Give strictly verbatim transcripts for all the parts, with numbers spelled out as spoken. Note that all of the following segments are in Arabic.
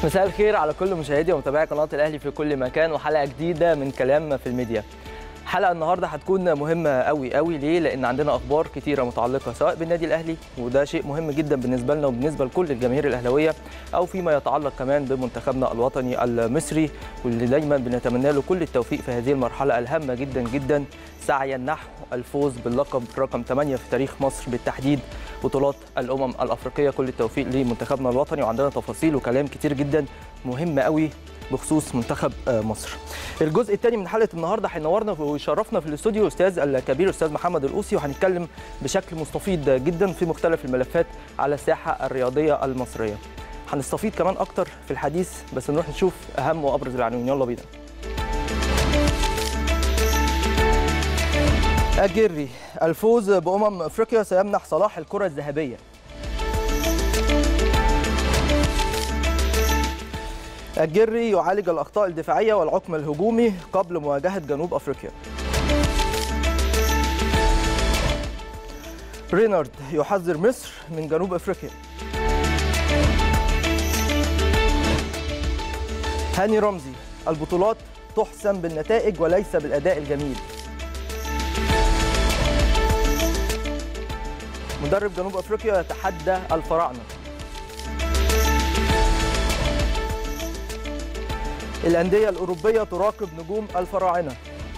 مساء الخير على كل مشاهدي ومتابعي قناة الأهلي في كل مكان، وحلقة جديدة من كلام في الميديا. حلقة النهارده هتكون مهمة قوي قوي. ليه؟ لأن عندنا أخبار كتيرة متعلقة سواء بالنادي الأهلي، وده شيء مهم جدا بالنسبة لنا وبالنسبة لكل الجماهير الأهلاوية، أو فيما يتعلق كمان بمنتخبنا الوطني المصري، واللي دايما بنتمنى له كل التوفيق في هذه المرحلة الهامة جدا جدا، سعيا نحو الفوز باللقب رقم ثمانية في تاريخ مصر بالتحديد، بطولات الأمم الأفريقية. كل التوفيق لمنتخبنا الوطني، وعندنا تفاصيل وكلام كتير جدا مهم قوي بخصوص منتخب مصر. الجزء الثاني من حلقه النهارده هينورنا ويشرفنا في الاستوديو الاستاذ الكبير استاذ محمد القوسي، وهنتكلم بشكل مستفيض جدا في مختلف الملفات على الساحه الرياضيه المصريه. هنستفيض كمان اكتر في الحديث، بس نروح نشوف اهم وابرز العناوين. يلا بينا. أجيري: الفوز بأمم أفريقيا سيمنح صلاح الكرة الذهبية. أجيري يعالج الأخطاء الدفاعية والعقم الهجومي قبل مواجهة جنوب أفريقيا. رينارد يحذر مصر من جنوب أفريقيا. هاني رمزي: البطولات تحسم بالنتائج وليس بالأداء الجميل. مدرب جنوب أفريقيا يتحدى الفراعنة. الأندية الأوروبية تراقب نجوم الفراعنة.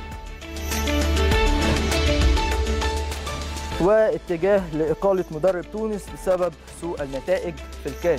واتجاه لإقالة مدرب تونس بسبب سوء النتائج في الكان.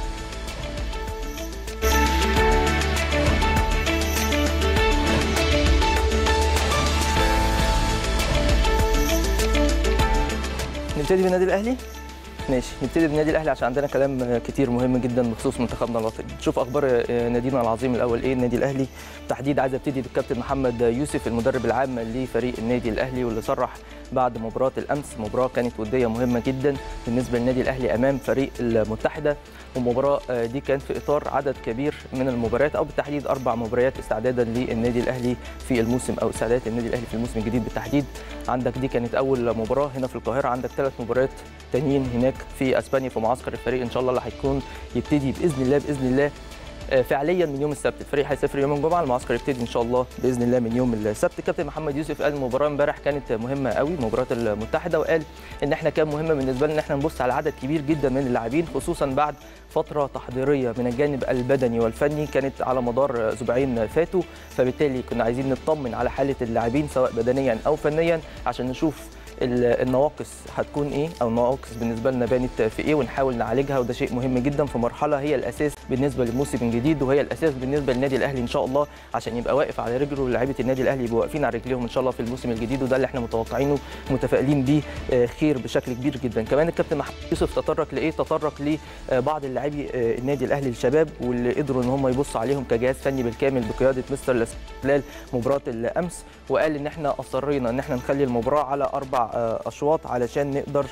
نبتدي بالنادي الأهلي؟ ماشي، نبتدي بالنادي الاهلي عشان عندنا كلام كتير مهم جدا بخصوص منتخبنا الوطني. نشوف اخبار نادينا العظيم الاول ايه. النادي الاهلي بالتحديد عايز ابتدي بالكابتن محمد يوسف المدرب العام لفريق النادي الاهلي، واللي صرح بعد مباراه الامس. مباراه كانت وديه مهمه جدا بالنسبه للنادي الاهلي امام فريق المتحده، والمباراه دي كانت في اطار عدد كبير من المباريات، او بالتحديد اربع مباريات استعدادا للنادي الاهلي في الموسم، او استعدادات النادي الاهلي في الموسم الجديد بالتحديد. عندك دي كانت اول مباراه هنا في القاهره، عندك ثلاث مباريات تانيين هناك في اسبانيا في معسكر الفريق ان شاء الله اللي هيكون يبتدي باذن الله باذن الله فعليا من يوم السبت. الفريق هيسافر يوم الجمعه، المعسكر يبتدي ان شاء الله باذن الله من يوم السبت. كابتن محمد يوسف قال المباراه امبارح كانت مهمه قوي، مباراه المتحده، وقال ان احنا كان مهم بالنسبه لنا ان احنا نبص على عدد كبير جدا من اللاعبين، خصوصا بعد فتره تحضيريه من الجانب البدني والفني كانت على مدار اسبوعين فاتوا، فبالتالي كنا عايزين نطمن على حاله اللاعبين سواء بدنيا او فنيا عشان نشوف النواقص هتكون ايه، او النواقص بالنسبه لنا بانت في ايه، ونحاول نعالجها. وده شيء مهم جدا في مرحله هي الاساس بالنسبه للموسم الجديد، وهي الاساس بالنسبه للنادي الاهلي ان شاء الله عشان يبقى واقف على رجله، ولاعيبه النادي الاهلي يبقوا واقفين على رجليهم ان شاء الله في الموسم الجديد، وده اللي احنا متوقعينه ومتفائلين بيه خير بشكل كبير جدا. كمان الكابتن محمد يوسف تطرق لايه؟ تطرق لبعض اللاعبي النادي الاهلي الشباب، واللي قدروا ان هم يبصوا عليهم كجهاز فني بالكامل بقياده مستر خلال مباراه الامس، وقال ان احنا اصرينا ان احنا نخلي المباراه على اربع اشواط علشان نقدر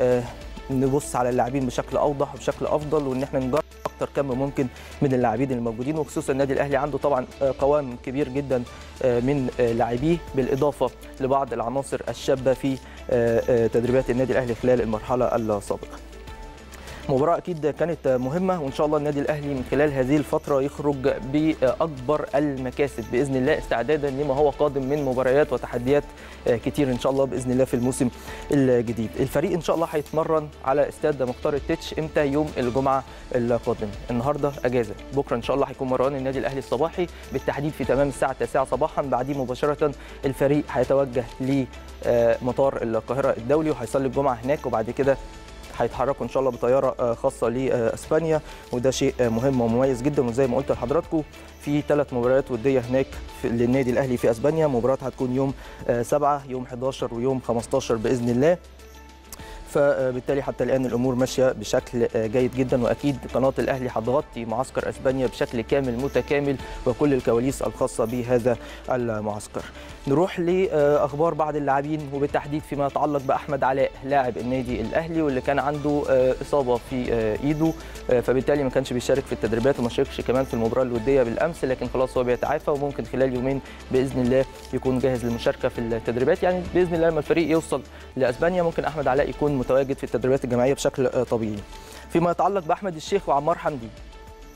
نبص على اللاعبين بشكل اوضح وبشكل افضل، وان احنا نجرب اكتر كم ممكن من اللاعبين الموجودين. وخصوصا النادي الاهلي عنده طبعا قوام كبير جدا من لاعبيه، بالاضافه لبعض العناصر الشابه في تدريبات النادي الاهلي خلال المرحله السابقه. مباراة أكيد كانت مهمة، وإن شاء الله النادي الأهلي من خلال هذه الفترة يخرج بأكبر المكاسب بإذن الله، استعدادا لما هو قادم من مباريات وتحديات كتير إن شاء الله بإذن الله في الموسم الجديد. الفريق إن شاء الله هيتمرن على استاد مختار التتش إمتى؟ يوم الجمعة القادم. النهاردة أجازة، بكرة إن شاء الله هيكون مران النادي الأهلي الصباحي بالتحديد في تمام الساعة التاسعة صباحا. بعديه مباشرة الفريق هيتوجه لمطار القاهرة الدولي وهيصلي الجمعة هناك، وبعد كده هيتحركوا ان شاء الله بطياره خاصه لاسبانيا، وده شيء مهم ومميز جدا. وزي ما قلت لحضراتكم في ثلاث مباريات وديه هناك للنادي الاهلي في اسبانيا، مباراه هتكون يوم سبعة يوم حداشر ويوم خمستاشر باذن الله. فبالتالي حتى الان الامور ماشيه بشكل جيد جدا، واكيد قناه الاهلي هتغطي معسكر اسبانيا بشكل كامل متكامل وكل الكواليس الخاصه بهذا المعسكر. نروح لاخبار بعض اللاعبين، وبالتحديد فيما يتعلق باحمد علاء لاعب النادي الاهلي، واللي كان عنده اصابه في ايده، فبالتالي ما كانش بيشارك في التدريبات وما شاركش كمان في المباراه الوديه بالامس، لكن خلاص هو بيتعافى وممكن خلال يومين باذن الله يكون جاهز للمشاركه في التدريبات. يعني باذن الله لما الفريق يوصل لاسبانيا ممكن احمد علاء يكون متواجد في التدريبات الجماعيه بشكل طبيعي. فيما يتعلق باحمد الشيخ وعمار حمدي،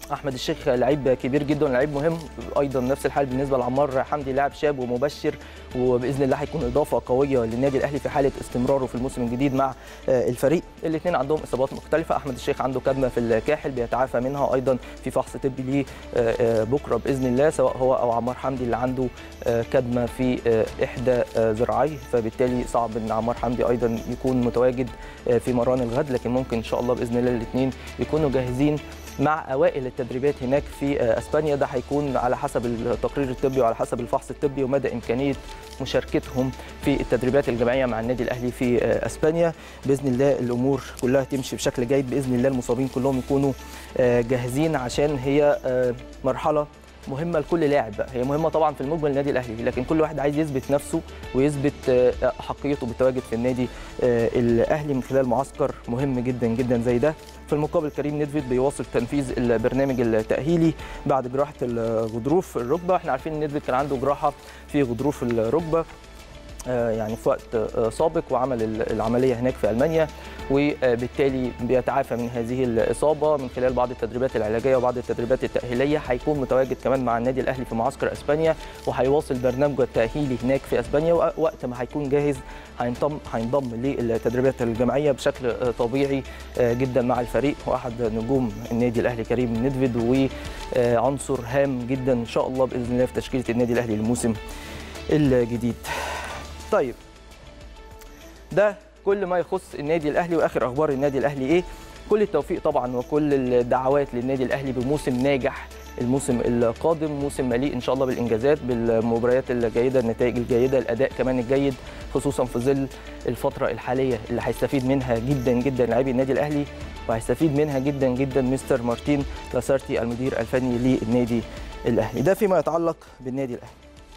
احمد الشيخ لعيب كبير جدا ولعيب مهم ايضا. نفس الحال بالنسبه لعمار حمدي، لاعب شاب ومبشر، وباذن الله هيكون اضافه قويه للنادي الاهلي في حاله استمراره في الموسم الجديد مع الفريق. الاثنين عندهم اصابات مختلفه. احمد الشيخ عنده كدمه في الكاحل بيتعافى منها، ايضا في فحص طبي ليه بكره باذن الله، سواء هو او عمار حمدي اللي عنده كدمه في احدى ذراعيه، فبالتالي صعب ان عمار حمدي ايضا يكون متواجد في مران الغد، لكن ممكن ان شاء الله باذن الله الاثنين يكونوا جاهزين مع اوائل التدريبات هناك في اسبانيا. ده هيكون على حسب التقرير الطبي وعلى حسب الفحص الطبي ومدى امكانيه مشاركتهم في التدريبات الجماعيه مع النادي الاهلي في اسبانيا. باذن الله الامور كلها تمشي بشكل جيد، باذن الله المصابين كلهم يكونوا جاهزين، عشان هي مرحله مهمه لكل لاعب بقى. هي مهمه طبعا في المجمل النادي الاهلي، لكن كل واحد عايز يثبت نفسه ويثبت احقيته بالتواجد في النادي الاهلي من خلال معسكر مهم جدا جدا زي ده. في المقابل كريم نيدفيد بيواصل تنفيذ البرنامج التاهيلي بعد جراحه الغضروف الركبه. احنا عارفين ان نيدفيد كان عنده جراحه في غضروف الركبه يعني في وقت سابق، وعمل العمليه هناك في المانيا، وبالتالي بيتعافى من هذه الاصابه من خلال بعض التدريبات العلاجيه وبعض التدريبات التاهيليه. هيكون متواجد كمان مع النادي الاهلي في معسكر اسبانيا، وهيواصل برنامجه التاهيلي هناك في اسبانيا، ووقت ما هيكون جاهز هينضم هينضم للتدريبات الجماعيه بشكل طبيعي جدا مع الفريق. واحد نجوم النادي الاهلي كريم نيدفيد، وعنصر هام جدا ان شاء الله باذن الله في تشكيله النادي الاهلي للموسم الجديد. طيب ده كل ما يخص النادي الاهلي واخر اخبار النادي الاهلي ايه. كل التوفيق طبعا وكل الدعوات للنادي الاهلي بموسم ناجح الموسم القادم، موسم مليء ان شاء الله بالانجازات، بالمباريات الجيده، النتائج الجيده، الاداء كمان الجيد، خصوصا في ظل الفتره الحاليه اللي هيستفيد منها جدا جدا لاعبي النادي الاهلي، وهيستفيد منها جدا جدا مستر مارتين لاسارتي المدير الفني للنادي الاهلي. ده فيما يتعلق بالنادي الاهلي.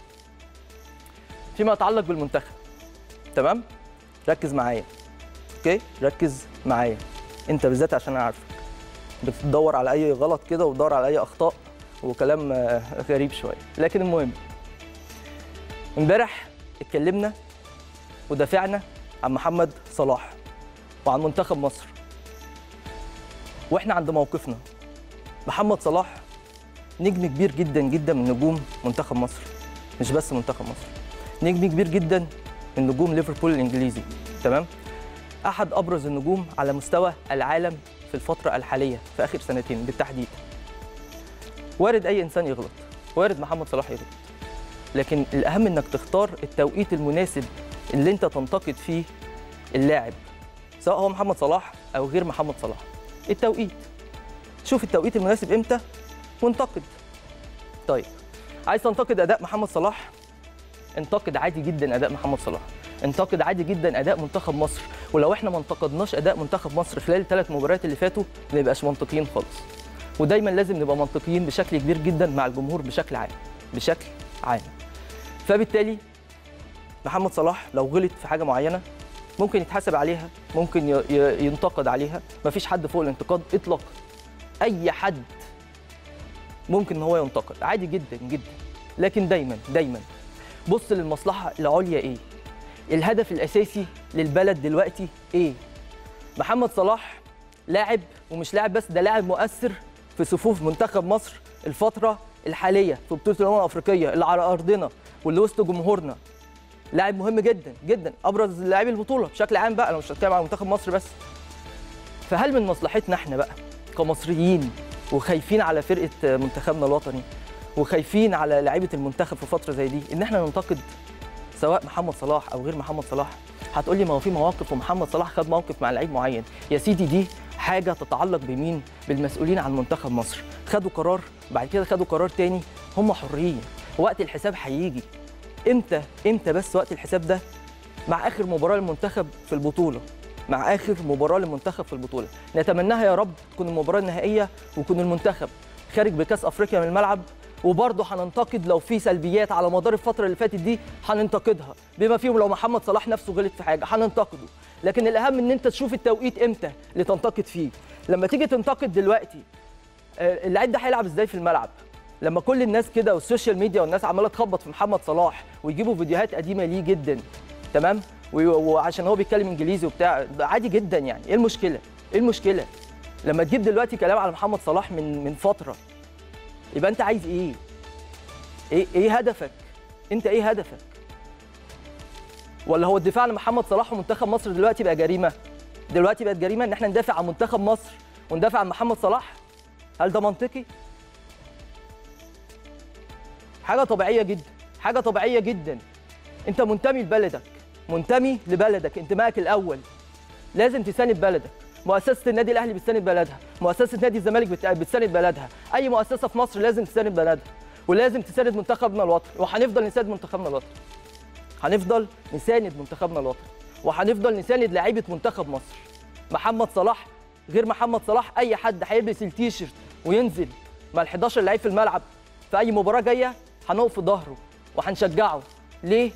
فيما يتعلق بالمنتخب، تمام؟ ركز معايا، اوكي؟ ركز معايا انت بالذات، عشان انا عارفك بتدور على اي غلط كده وبتدور على اي اخطاء وكلام غريب شويه، لكن المهم امبارح اتكلمنا ودافعنا عن محمد صلاح وعن منتخب مصر، واحنا عند موقفنا. محمد صلاح نجم كبير جدا جدا من نجوم منتخب مصر، مش بس منتخب مصر، نجم كبير جدا من نجوم ليفربول الانجليزي، تمام؟ احد ابرز النجوم على مستوى العالم في الفتره الحاليه في اخر سنتين بالتحديد. وارد اي انسان يغلط، وارد محمد صلاح يغلط، لكن الاهم انك تختار التوقيت المناسب اللي انت تنتقد فيه اللاعب، سواء هو محمد صلاح او غير محمد صلاح. التوقيت، شوف التوقيت المناسب امتى وانتقد. طيب عايز تنتقد اداء محمد صلاح، انتقد عادي جدا اداء محمد صلاح، انتقد عادي جدا اداء منتخب مصر، ولو احنا ما انتقدناش اداء منتخب مصر خلال الثلاث مباريات اللي فاتوا ما نبقاش منطقيين خالص. ودايما لازم نبقى منطقيين بشكل كبير جدا مع الجمهور بشكل عام، بشكل عام. فبالتالي محمد صلاح لو غلط في حاجه معينه ممكن يتحاسب عليها، ممكن ينتقد عليها، مفيش حد فوق الانتقاد اطلاقا. اي حد ممكن ان هو ينتقد عادي جدا جدا، لكن دايما دايما بص للمصلحه العليا ايه؟ الهدف الاساسي للبلد دلوقتي ايه؟ محمد صلاح لاعب، ومش لاعب بس، ده لاعب مؤثر في صفوف منتخب مصر الفتره الحاليه في بطوله الامم الافريقيه اللي على ارضنا واللي وسط جمهورنا. لاعب مهم جدا جدا، ابرز لاعبي البطوله بشكل عام بقى، انا مش هتكلم على منتخب مصر بس. فهل من مصلحتنا احنا بقى كمصريين وخايفين على فرقه منتخبنا الوطني وخايفين على لعيبه المنتخب في فتره زي دي ان احنا ننتقد سواء محمد صلاح او غير محمد صلاح؟ هتقول لي ما هو في مواقف ومحمد صلاح خد موقف مع لعيب معين. يا سيدي دي حاجه تتعلق بمين؟ بالمسؤولين عن منتخب مصر. خدوا قرار، بعد كده خدوا قرار تاني، هم حرين. وقت الحساب هيجي. امتى؟ امتى بس وقت الحساب ده؟ مع اخر مباراه للمنتخب في البطوله، مع اخر مباراه للمنتخب في البطوله. نتمناها يا رب تكون المباراه النهائيه ويكون المنتخب خارج بكاس افريقيا من الملعب، وبرضه هننتقد لو في سلبيات على مدار الفتره اللي فاتت دي، هننتقدها بما فيهم لو محمد صلاح نفسه غلط في حاجه هننتقده. لكن الاهم ان انت تشوف التوقيت امتى اللي تنتقد فيه. لما تيجي تنتقد دلوقتي اللعيب ده هيلعب ازاي في الملعب، لما كل الناس كده والسوشيال ميديا والناس عماله تخبط في محمد صلاح ويجيبوا فيديوهات قديمه ليه جدا، تمام؟ وعشان هو بيتكلم انجليزي وبتاع، عادي جدا يعني، ايه المشكله؟ ايه المشكله؟ لما تجيب دلوقتي كلام على محمد صلاح من من فتره، يبقى انت عايز ايه؟ ايه ايه هدفك؟ انت ايه هدفك؟ ولا هو الدفاع عن محمد صلاح ومنتخب مصر دلوقتي بقى جريمه؟ دلوقتي بقت جريمه ان احنا ندافع عن منتخب مصر وندافع عن محمد صلاح؟ هل ده منطقي؟ حاجه طبيعيه جدا، حاجه طبيعيه جدا. انت منتمي لبلدك، منتمي لبلدك، انتمائك الاول لازم تساند بلدك. مؤسسه النادي الاهلي بتساند بلدها، مؤسسه نادي الزمالك بتساند بلدها، اي مؤسسه في مصر لازم تساند بلدها، ولازم تساند منتخبنا الوطني، وهنفضل نساند منتخبنا الوطني. هنفضل نساند منتخبنا الوطني، وهنفضل نساند لعيبه منتخب مصر. محمد صلاح غير محمد صلاح، اي حد هيلبس التيشيرت وينزل مع ال حداشر لعيب في الملعب في اي مباراه جايه هنقف في ظهره وهنشجعه. ليه؟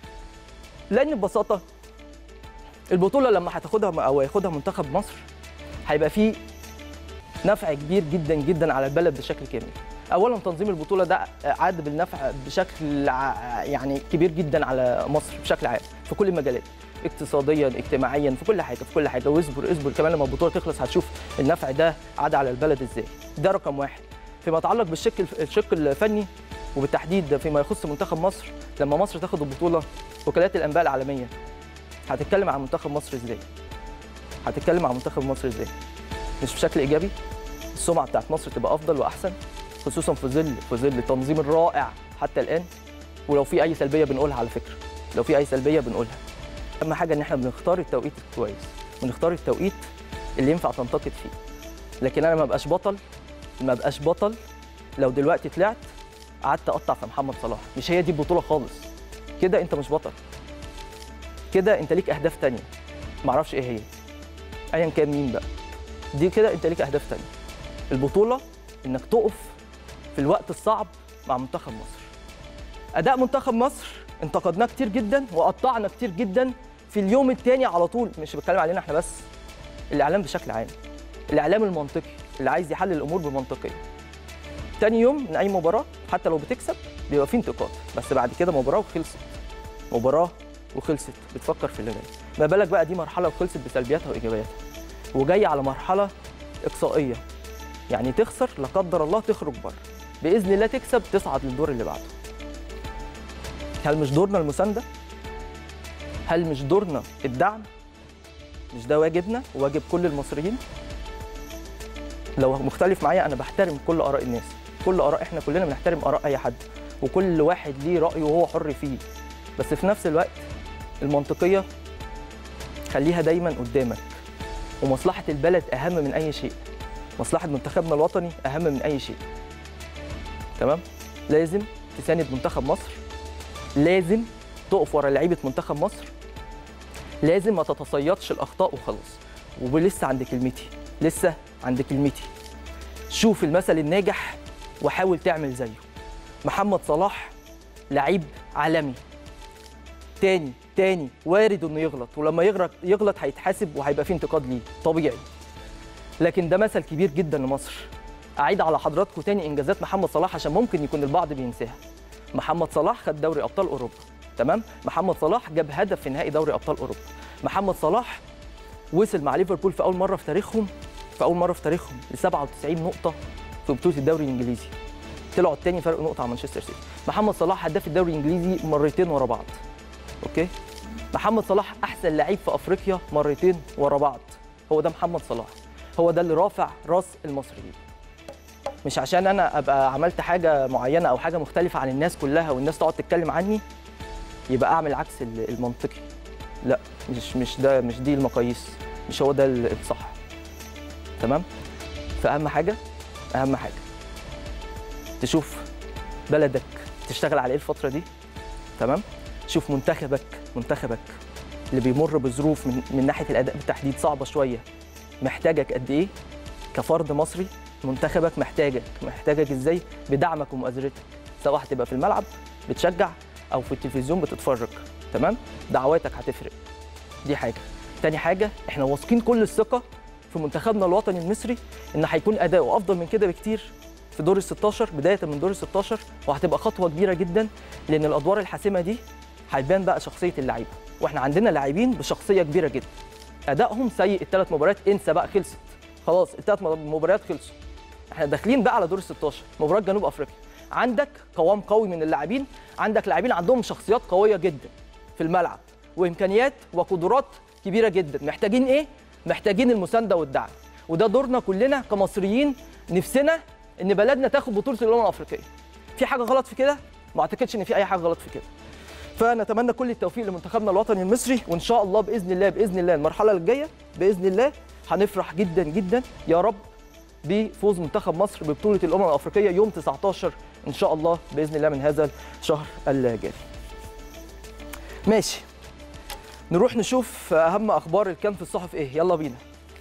لان ببساطه البطوله لما هتاخدها او هياخدها منتخب مصر هيبقى فيه نفع كبير جدا جدا على البلد بشكل كامل. اولا تنظيم البطوله ده عاد بالنفع بشكل يعني كبير جدا على مصر بشكل عام في كل المجالات، اقتصاديا، اجتماعيا، في كل حاجه في كل حاجه. واصبر اصبر كمان لما البطوله تخلص هتشوف النفع ده عاد على البلد ازاي. ده رقم واحد. فيما يتعلق بالشق الشق الفني وبالتحديد فيما يخص منتخب مصر، لما مصر تاخد البطوله وكالات الانباء العالميه هتتكلم عن منتخب مصر ازاي؟ هتتكلم عن منتخب مصر ازاي؟ مش بشكل ايجابي؟ السمعه بتاعت مصر تبقى افضل واحسن، خصوصا في ظل في ظل التنظيم الرائع حتى الان. ولو في اي سلبيه بنقولها على فكره، لو في اي سلبيه بنقولها. اهم حاجه ان احنا بنختار التوقيت الكويس، بنختار التوقيت اللي ينفع تنتقد فيه. لكن انا ما بقاش بطل، ما بقاش بطل لو دلوقتي طلعت قعدت اقطع في محمد صلاح. مش هي دي البطوله خالص. كده انت مش بطل، كده انت ليك اهداف تانية معرفش ايه هي، ايا كان مين بقى. دي كده انت ليك اهداف تانية. البطوله انك تقف في الوقت الصعب مع منتخب مصر. اداء منتخب مصر انتقدناه كتير جدا وقطعنا كتير جدا في اليوم الثاني على طول. مش بتكلم علينا احنا بس، الاعلام بشكل عام، الاعلام المنطقي اللي عايز يحلل الامور بمنطقيه. تاني يوم من اي مباراه حتى لو بتكسب بيبقى فيه انتقاد، بس بعد كده مباراه وخلصت، مباراه وخلصت، بتفكر في اللي جاي. ما بالك بقى دي مرحله وخلصت بسلبياتها وايجابياتها، وجايه على مرحله اقصائيه، يعني تخسر لا قدر الله تخرج بره، باذن الله تكسب تصعد للدور اللي بعده. هل مش دورنا المسانده؟ هل مش دورنا الدعم؟ مش ده واجبنا وواجب كل المصريين؟ لو مختلف معايا انا بحترم كل اراء الناس، كل اراء، احنا كلنا بنحترم اراء اي حد، وكل واحد ليه رايه وهو حر فيه. بس في نفس الوقت المنطقيه خليها دايما قدامك، ومصلحه البلد اهم من اي شيء، مصلحه منتخبنا الوطني اهم من اي شيء. تمام؟ لازم تساند منتخب مصر، لازم تقف ورا لعيبه منتخب مصر، لازم ما تتصيدش الاخطاء وخلاص. ولسه عند كلمتي، لسه عند كلمتي، شوف المثل الناجح وحاول تعمل زيه. محمد صلاح لعيب عالمي، تاني تاني وارد انه يغلط، ولما يغلط يغلط هيتحاسب وهيبقى فيه انتقاد ليه طبيعي. لكن ده مثل كبير جدا لمصر. اعيد على حضراتكم تاني انجازات محمد صلاح عشان ممكن يكون البعض بينساها. محمد صلاح خد دوري ابطال اوروبا، تمام؟ محمد صلاح جاب هدف في نهائي دوري ابطال اوروبا. محمد صلاح وصل مع ليفربول في اول مره في تاريخهم في اول مره في تاريخهم ل سبعة وتسعين نقطه في بطوله الدوري الانجليزي. طلعوا الثاني فرق نقطه عن مانشستر سيتي. محمد صلاح هداف الدوري الانجليزي مرتين ورا بعض. اوكي؟ محمد صلاح احسن لعيب في افريقيا مرتين ورا بعض. هو ده محمد صلاح، هو ده اللي رافع راس المصريين. مش عشان انا ابقى عملت حاجه معينه او حاجه مختلفه عن الناس كلها والناس تقعد تتكلم عني يبقى اعمل عكس المنطقي. لا، مش مش ده مش دي المقاييس، مش هو ده الصح. تمام؟ فاهم حاجه؟ اهم حاجه تشوف بلدك تشتغل على ايه الفتره دي. تمام؟ شوف منتخبك منتخبك اللي بيمر بظروف من, من ناحيه الاداء بالتحديد صعبه شويه، محتاجك قد ايه كفرد مصري. منتخبك محتاجك محتاجك ازاي؟ بدعمك ومؤازرتك، سواء هتبقى في الملعب بتشجع او في التلفزيون بتتفرج. تمام؟ دعواتك هتفرق. دي حاجه. تاني حاجه، احنا واثقين كل الثقه في منتخبنا الوطني المصري ان هيكون اداؤه افضل من كده بكتير في دور ال ستاشر، بدايه من دور ال ستاشر، وهتبقى خطوه كبيره جدا، لان الادوار الحاسمه دي هيبان بقى شخصيه اللعيبه، واحنا عندنا لاعبين بشخصيه كبيره جدا. ادائهم سيء الثلاث مباريات انسى بقى، خلصت خلاص الثلاث مباريات خلصوا. احنا داخلين بقى على دور ال ستاشر، مباراه جنوب افريقيا. عندك قوام قوي من اللاعبين، عندك لاعبين عندهم شخصيات قويه جدا في الملعب وامكانيات وقدرات كبيره جدا. محتاجين ايه؟ محتاجين المسانده والدعم، وده دورنا كلنا كمصريين. نفسنا ان بلدنا تاخد بطوله الامم الافريقيه. في حاجه غلط في كده؟ ما اعتقدش ان في اي حاجه غلط في كده. فنتمنى كل التوفيق لمنتخبنا الوطني المصري، وان شاء الله باذن الله باذن الله المرحله الجايه باذن الله هنفرح جدا جدا يا رب بفوز منتخب مصر ببطوله الامم الافريقيه يوم تسعتاشر ان شاء الله باذن الله من هذا الشهر الجاري. ماشي، نروح نشوف اهم اخبار الكان في الصحف ايه. يلا بينا.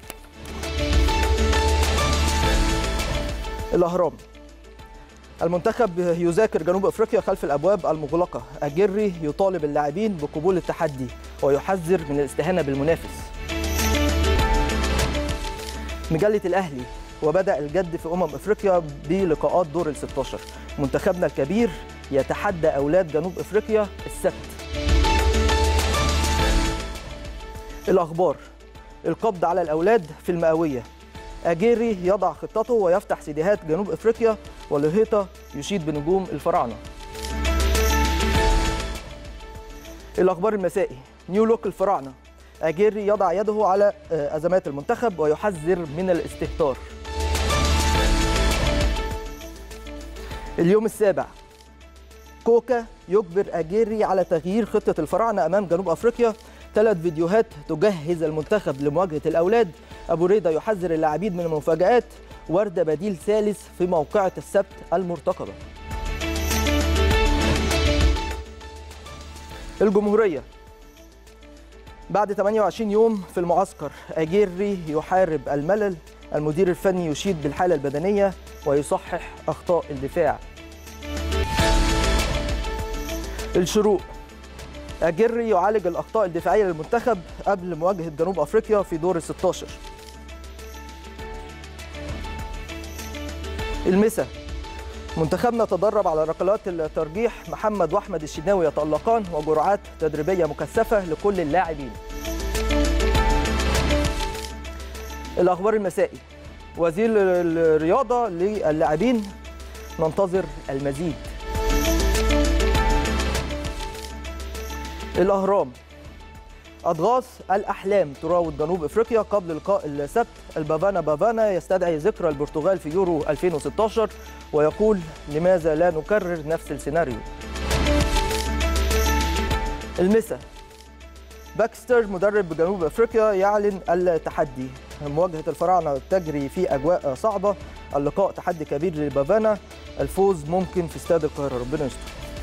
الاهرام: المنتخب يذاكر جنوب افريقيا خلف الابواب المغلقه، اجري يطالب اللاعبين بقبول التحدي ويحذر من الاستهانه بالمنافس. مجله الاهلي: وبدأ الجد في أمم أفريقيا بلقاءات دور ال ستاشر، منتخبنا الكبير يتحدى أولاد جنوب أفريقيا السبت. الأخبار: القبض على الأولاد في المئوية، أجيري يضع خطته ويفتح سيديهات جنوب أفريقيا، ولهيطة يشيد بنجوم الفراعنة. الأخبار المسائي: نيو لوك الفراعنة، أجيري يضع يده على أزمات المنتخب ويحذر من الاستهتار. اليوم السابع: كوكا يجبر أجيري على تغيير خطة الفراعنة أمام جنوب أفريقيا، ثلاث فيديوهات تجهز المنتخب لمواجهة الأولاد، أبو ريدة يحذر اللاعبين من المفاجآت، وردة بديل ثالث في موقعة السبت المرتقبة. الجمهورية: بعد ثمانية وعشرين يوم في المعسكر، أجيري يحارب الملل، المدير الفني يشيد بالحالة البدنية ويصحح أخطاء الدفاع. الشروق: أجيري يعالج الأخطاء الدفاعية للمنتخب قبل مواجهة جنوب أفريقيا في دور ال ستاشر. المسا: منتخبنا تدرب على ركلات الترجيح، محمد واحمد الشناوي يتألقان وجرعات تدريبية مكثفة لكل اللاعبين. الأخبار المسائي: وزير الرياضة للاعبين، ننتظر المزيد. الأهرام: أضغاث الأحلام تراود جنوب أفريقيا قبل لقاء السبت، البافانا بافانا يستدعي ذكرى البرتغال في يورو ألفين وستاشر ويقول لماذا لا نكرر نفس السيناريو. المسا: باكستر مدرب جنوب أفريقيا يعلن التحدي، مواجهة الفراعنة تجري في أجواء صعبة، اللقاء تحدي كبير لبافانا، الفوز ممكن في استاد القاهرة، ربنا يستر.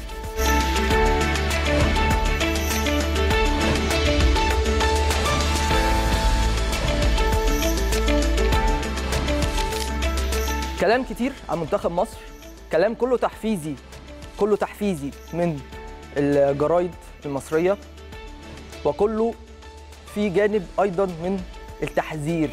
كلام كتير عن منتخب مصر، كلام كله تحفيزي، كله تحفيزي من الجرايد المصرية، وكله في جانب أيضا من التحذير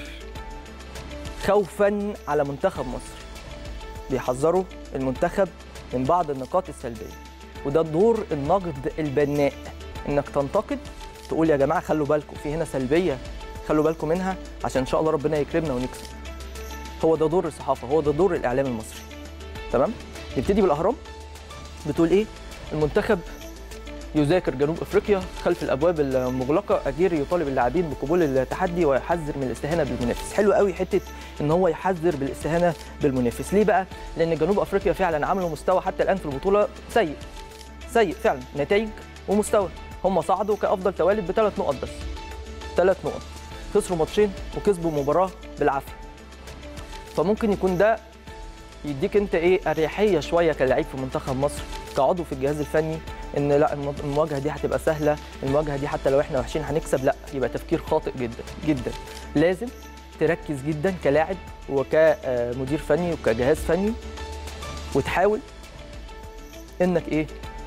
خوفا على منتخب مصر. بيحذروا المنتخب من بعض النقاط السلبية، وده دور النقد البناء، انك تنتقد تقول يا جماعة خلوا بالكم في هنا سلبية، خلوا بالكم منها عشان ان شاء الله ربنا يكرمنا ونكسب. هو ده دور الصحافة، هو ده دور الإعلام المصري. تمام؟ نبتدي بالأهرام. بتقول إيه؟ المنتخب يذاكر جنوب أفريقيا خلف الأبواب المغلقة، أجيري يطالب اللاعبين بقبول التحدي ويحذر من الاستهانة بالمنافس. حلو قوي حتة إن هو يحذر بالاستهانة بالمنافس. ليه بقى؟ لأن جنوب أفريقيا فعلا عملوا مستوى حتى الآن في البطولة سيء. سيء فعلا، نتائج ومستوى. هم صعدوا كأفضل توالد بثلاث نقط بس. ثلاث نقط. خسروا ماتشين وكسبوا مباراة بالعافية. فممكن يكون ده يديك انت ايه اريحيه شويه كلاعب في منتخب مصر، كعضو في الجهاز الفني، ان لا المواجهه دي هتبقى سهله، المواجهه دي حتى لو احنا وحشين هنكسب. لا، يبقى تفكير خاطئ جدا جدا. لازم تركز جدا كلاعب وكمدير فني وكجهاز فني، وتحاول انك ايه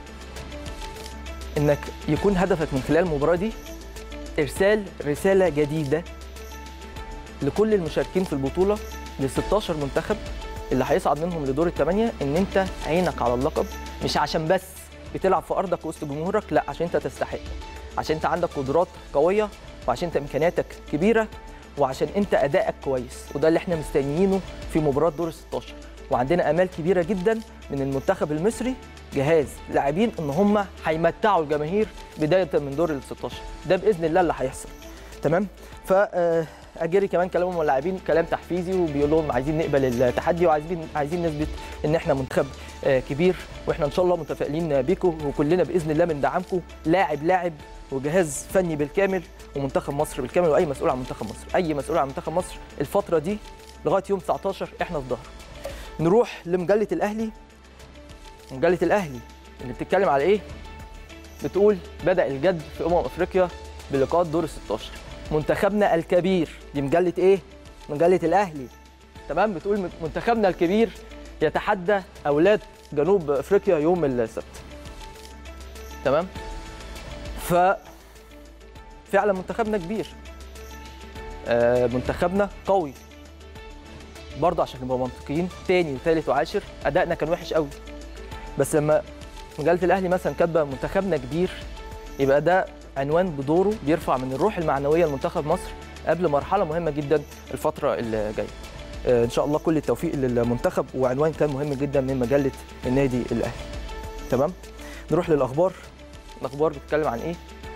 انك يكون هدفك من خلال المباراه دي ارسال رساله جديده لكل المشاركين في البطوله، ل ستاشر منتخب اللي هيصعد منهم لدور الثمانيه، ان انت عينك على اللقب، مش عشان بس بتلعب في ارضك وسط جمهورك، لا، عشان انت تستحق، عشان انت عندك قدرات قويه، وعشان انت امكانياتك كبيره، وعشان انت ادائك كويس، وده اللي احنا مستنيينه في مباراه دور ال ستاشر. وعندنا امال كبيره جدا من المنتخب المصري، جهاز لاعبين ان هم هيمتعوا الجماهير بدايه من دور ال ستاشر، ده باذن الله اللي هيحصل. تمام. ف اجري كمان كلامهم اللاعبين كلام تحفيزي، وبيقول لهم عايزين نقبل التحدي وعايزين عايزين نثبت ان احنا منتخب كبير، واحنا ان شاء الله متفائلين بيكم، وكلنا باذن الله بندعمكم لاعب لاعب وجهاز فني بالكامل ومنتخب مصر بالكامل، واي مسؤول عن منتخب مصر، اي مسؤول عن منتخب مصر الفتره دي لغايه يوم تسعتاشر احنا في ظهره. نروح لمجله الاهلي. مجله الاهلي اللي بتتكلم على ايه؟ بتقول بدأ الجد في امم افريقيا بلقاءات دور ال ستاشر. منتخبنا الكبير، دي مجله ايه؟ مجله الاهلي. تمام. بتقول منتخبنا الكبير يتحدى اولاد جنوب افريقيا يوم السبت. تمام. ف فعلا منتخبنا كبير، آه منتخبنا قوي برضه، عشان نبقى منطقيين. تاني وثالث وعاشر ادائنا كان وحش قوي، بس لما مجله الاهلي مثلا كاتبه منتخبنا كبير، يبقى ده عنوان بدوره بيرفع من الروح المعنويه لمنتخب مصر قبل مرحله مهمه جدا الفتره اللي جايه. آه ان شاء الله كل التوفيق للمنتخب، وعنوان كان مهم جدا من مجله النادي الاهلي. تمام. نروح للاخبار. الاخبار بتتكلم عن ايه؟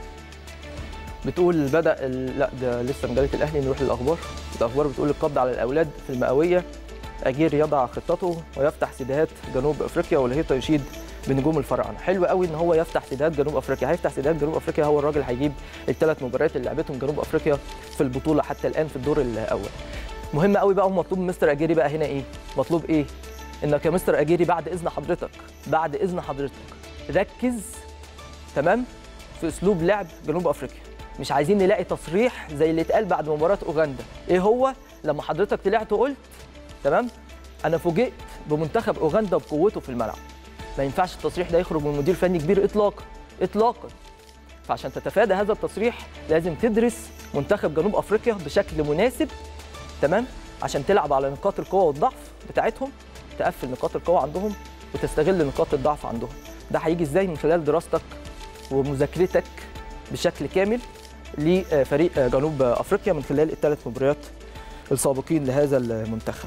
بتقول بدأ ال... لا ده لسه مجله الاهلي. نروح للاخبار. الاخبار بتقول القبض على الاولاد في المئويه، اجير يضع خطته ويفتح سيديهات جنوب افريقيا، والهيطه يشيد بنجوم الفراعنه. حلو قوي ان هو يفتح سيديهات جنوب افريقيا. هيفتح سيديهات جنوب افريقيا، هو الراجل هيجيب الثلاث مباريات اللي لعبتهم جنوب افريقيا في البطوله حتى الان في الدور الاول. مهم قوي بقى، ومطلوب من مستر اجيري بقى هنا ايه؟ مطلوب ايه؟ انك يا مستر اجيري بعد اذن حضرتك بعد اذن حضرتك ركز تمام في اسلوب لعب جنوب افريقيا. مش عايزين نلاقي تصريح زي اللي اتقال بعد مباراه اوغندا. ايه هو؟ لما حضرتك طلعت وقلت تمام انا فوجئت بمنتخب اوغندا بقوته في الملعب. ما ينفعش التصريح ده يخرج من مدير فني كبير اطلاقا اطلاقا. فعشان تتفادى هذا التصريح لازم تدرس منتخب جنوب افريقيا بشكل مناسب، تمام، عشان تلعب على نقاط القوه والضعف بتاعتهم، تقفل نقاط القوه عندهم وتستغل نقاط الضعف عندهم. ده هيجي ازاي؟ من خلال دراستك ومذاكرتك بشكل كامل لفريق جنوب افريقيا من خلال الثلاث مباريات السابقين لهذا المنتخب.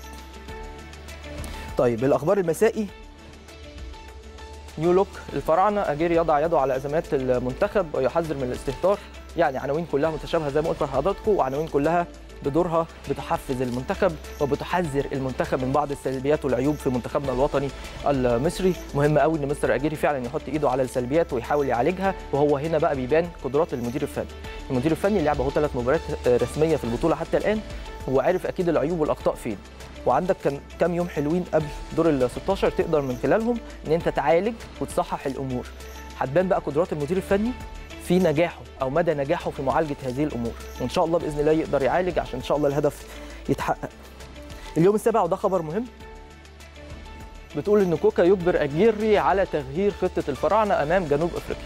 طيب الاخبار المسائي. نيو لوك الفراعنه، اجيري يضع يده على ازمات المنتخب ويحذر من الاستهتار. يعني عناوين كلها متشابهه زي ما قلت لحضراتكم، وعناوين كلها بدورها بتحفز المنتخب وبتحذر المنتخب من بعض السلبيات والعيوب في منتخبنا الوطني المصري. مهم قوي ان مستر اجيري فعلا يحط ايده على السلبيات ويحاول يعالجها، وهو هنا بقى بيبان قدرات المدير الفني. المدير الفني اللي لعب اهو ثلاث مباريات رسميه في البطوله حتى الان، هو عارف اكيد العيوب والاخطاء فين. وعندك كان كام يوم حلوين قبل دور ال ستاشر تقدر من خلالهم ان انت تعالج وتصحح الامور. هتبان بقى قدرات المدير الفني في نجاحه او مدى نجاحه في معالجه هذه الامور، وان شاء الله باذن الله يقدر يعالج عشان ان شاء الله الهدف يتحقق. اليوم السابع وده خبر مهم، بتقول ان كوكا يجبر اجيري على تغيير خطه الفراعنه امام جنوب افريقيا.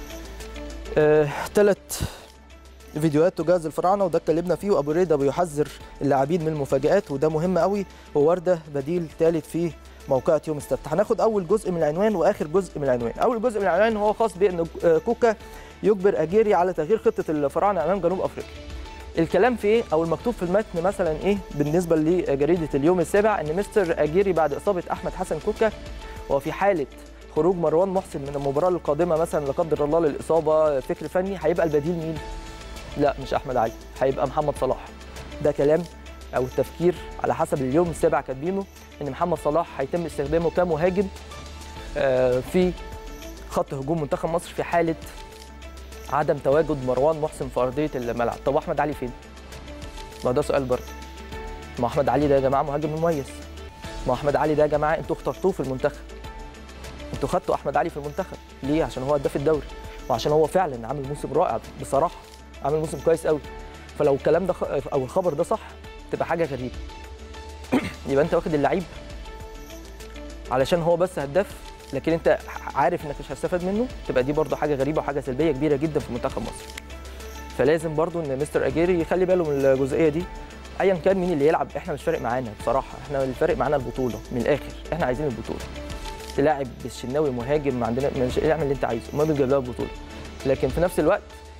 ثلاث آه، فيديوهات تجهز الفراعنه وده اتكلمنا فيه، وابو ريده بيحذر اللاعبين من المفاجآت وده مهم قوي، وورده بديل ثالث في موقعة يوم السبت. هناخد اول جزء من العنوان واخر جزء من العنوان. اول جزء من العنوان هو خاص بان كوكا يجبر اجيري على تغيير خطه الفراعنه امام جنوب افريقيا. الكلام في ايه او المكتوب في المتن مثلا ايه بالنسبه لجريده اليوم السابع؟ ان مستر اجيري بعد اصابه احمد حسن كوكا وفي حاله خروج مروان محسن من المباراه القادمه مثلا لا قدر الله للاصابه فكر فني، هيبقى البديل مين؟ لا مش احمد علي، هيبقى محمد صلاح. ده كلام او التفكير على حسب اليوم السابع كاتبينه ان محمد صلاح هيتم استخدامه كمهاجم في خط هجوم منتخب مصر في حاله عدم تواجد مروان محسن في ارضيه الملعب. طب احمد علي فين؟ ما ده سؤال برضه. ما احمد علي ده يا جماعه مهاجم مميز. ما احمد علي ده يا جماعه انتوا اخترتوه في المنتخب. انتوا خدتوا احمد علي في المنتخب ليه؟ عشان هو هداف الدوري وعشان هو فعلا عامل موسم رائع بصراحه، عامل موسم كويس قوي. فلو الكلام ده او الخبر ده صح تبقى حاجه غريبه. يبقى انت واخد اللعيب علشان هو بس هداف لكن انت عارف انك مش هتستفاد منه، تبقى دي برضو حاجه غريبه وحاجه سلبيه كبيره جدا في منتخب مصر. فلازم برضو ان مستر اجيري يخلي باله من الجزئيه دي. ايا كان مين اللي يلعب احنا مش فارق معانا بصراحه، احنا اللي فارق معانا البطوله من الاخر، احنا عايزين البطوله. تلاعب بالشناوي مهاجم عندنا مش اعمل اللي انت عايزه، المهم تجيب لها البطوله. لكن في نفس الوقت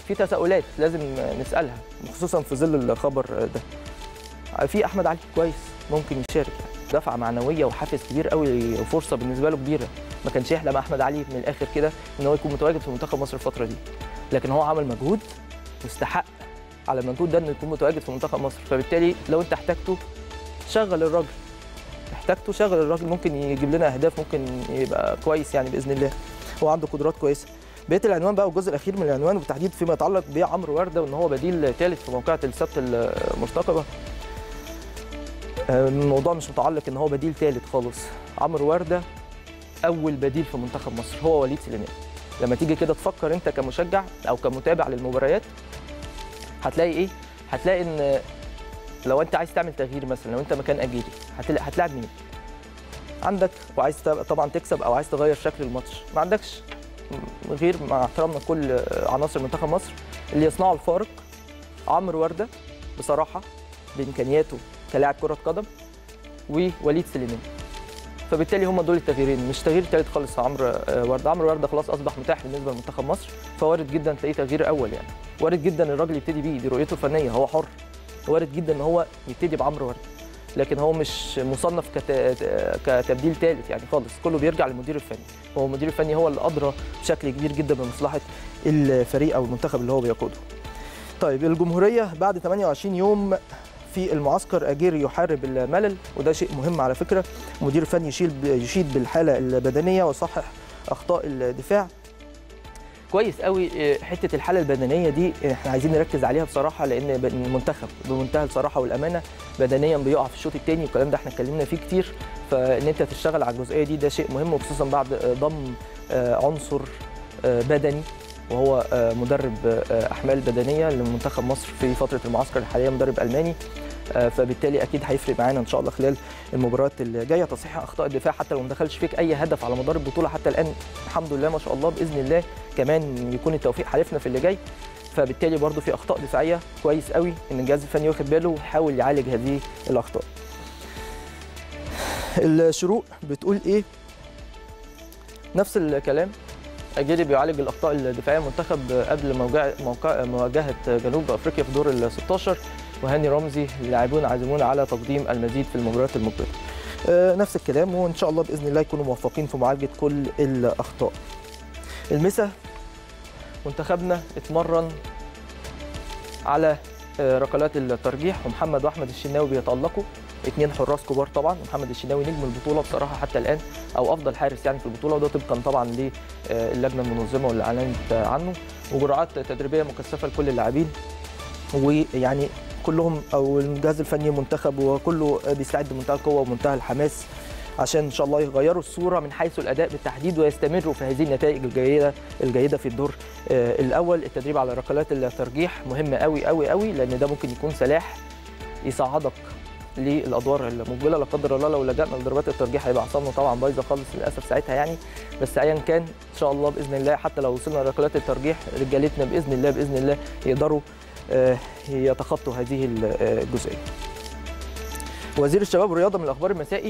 في تساؤلات لازم نسالها خصوصا في ظل الخبر ده. في احمد علي كويس ممكن يشارك، يعني دفعه معنويه وحافز كبير قوي وفرصه بالنسبه له كبيره. ما كانش يحلم احمد علي من الاخر كده ان هو يكون متواجد في منتخب مصر الفتره دي، لكن هو عمل مجهود واستحق على المجهود ده انه يكون متواجد في منتخب مصر. فبالتالي لو انت احتاجته شغل الراجل، احتاجته شغل الراجل، ممكن يجيب لنا اهداف، ممكن يبقى كويس يعني باذن الله. هو عنده قدرات كويسه. بقيه العنوان بقى والجزء الاخير من العنوان وبالتحديد فيما يتعلق بعمرو ورده وان هو بديل ثالث في موقعة السبت المرتقبه. الموضوع مش متعلق ان هو بديل ثالث خالص. عمرو ورده اول بديل في منتخب مصر هو وليد سليمان. لما تيجي كده تفكر انت كمشجع او كمتابع للمباريات هتلاقي ايه؟ هتلاقي ان لو انت عايز تعمل تغيير مثلا، لو انت مكان اجيري هتلاعب مين؟ عندك وعايز طبعا تكسب او عايز تغير شكل الماتش، ما عندكش غير مع احترامنا كل عناصر منتخب مصر اللي يصنعوا الفارق عمرو ورده بصراحه بامكانياته كلاعب كره قدم ووليد سليمان. فبالتالي هم دول التغييرين، مش تغيير ثالث خالص. عمرو ورده عمرو ورده خلاص اصبح متاح بالنسبه لمنتخب مصر، فوارد جدا تلاقيه تغيير اول، يعني وارد جدا الراجل يبتدي بيه، دي رؤيته الفنيه هو حر. وارد جدا ان هو يبتدي بعمرو ورده، لكن هو مش مصنف كتبديل ثالث يعني خالص. كله بيرجع للمدير الفني، هو المدير الفني هو اللي ادرى بشكل كبير جدا بمصلحه الفريق او المنتخب اللي هو بيقوده. طيب الجمهوريه بعد ثمانية وعشرين يوم في المعسكر اجيري يحارب الملل، وده شيء مهم على فكره. المدير الفني يشيد يشيد بالحاله البدنيه ويصحح اخطاء الدفاع. كويس قوي حته الحاله البدنيه دي احنا عايزين نركز عليها بصراحه، لان المنتخب بمنتهى الصراحه والامانه بدنيا بيقع في الشوط الثاني، والكلام ده احنا اتكلمنا فيه كتير. فان انت تشتغل على الجزئيه دي ده شيء مهم، وخصوصا بعد ضم عنصر بدني وهو مدرب احمال بدنيه لمنتخب مصر في فتره المعسكر الحاليه، مدرب الماني. فبالتالي اكيد هيفرق معانا ان شاء الله خلال المباريات اللي جايه. تصحيح اخطاء الدفاع حتى لو ما دخلش فيك اي هدف على مدار البطوله حتى الان الحمد لله ما شاء الله، باذن الله كمان يكون التوفيق حالفنا في اللي جاي. فبالتالي برضو في اخطاء دفاعيه كويس قوي ان الجهاز الفني واخد باله ويحاول يعالج هذه الاخطاء. الشروق بتقول ايه؟ نفس الكلام، اجيري بيعالج الاخطاء الدفاعيه المنتخب قبل مواجهه جنوب افريقيا في دور ال ستاشر، وهاني رمزي اللاعبون عازمون على تقديم المزيد في المباريات المقبله. آه نفس الكلام، وان شاء الله باذن الله يكونوا موفقين في معالجه كل الاخطاء. المسا منتخبنا اتمرن على آه ركلات الترجيح، ومحمد واحمد الشناوي بيتالقوا، اثنين حراس كبار طبعا. محمد الشناوي نجم البطوله بصراحه حتى الان، او افضل حارس يعني في البطوله، وده طبقا طبعا للجنه المنظمه واللي اعلنت عنه. وجرعات تدريبيه مكثفه لكل اللاعبين، ويعني كلهم او الجهاز الفني المنتخب وكله بيستعد بمنتهى القوه ومنتهى الحماس عشان ان شاء الله يغيروا الصوره من حيث الاداء بالتحديد ويستمروا في هذه النتائج الجيده الجيده في الدور الاول. التدريب على ركلات الترجيح مهم قوي قوي قوي، لان ده ممكن يكون سلاح يصعدك للادوار المقبله. لا قدر الله لو لجأنا لضربات الترجيح هيبقى اعصابنا طبعا بايظه خالص للاسف ساعتها يعني. بس ايا كان ان شاء الله باذن الله حتى لو وصلنا لركلات الترجيح رجالتنا باذن الله باذن الله يقدروا يتخطوا هذه الجزئيه. وزير الشباب والرياضه من الاخبار المسائي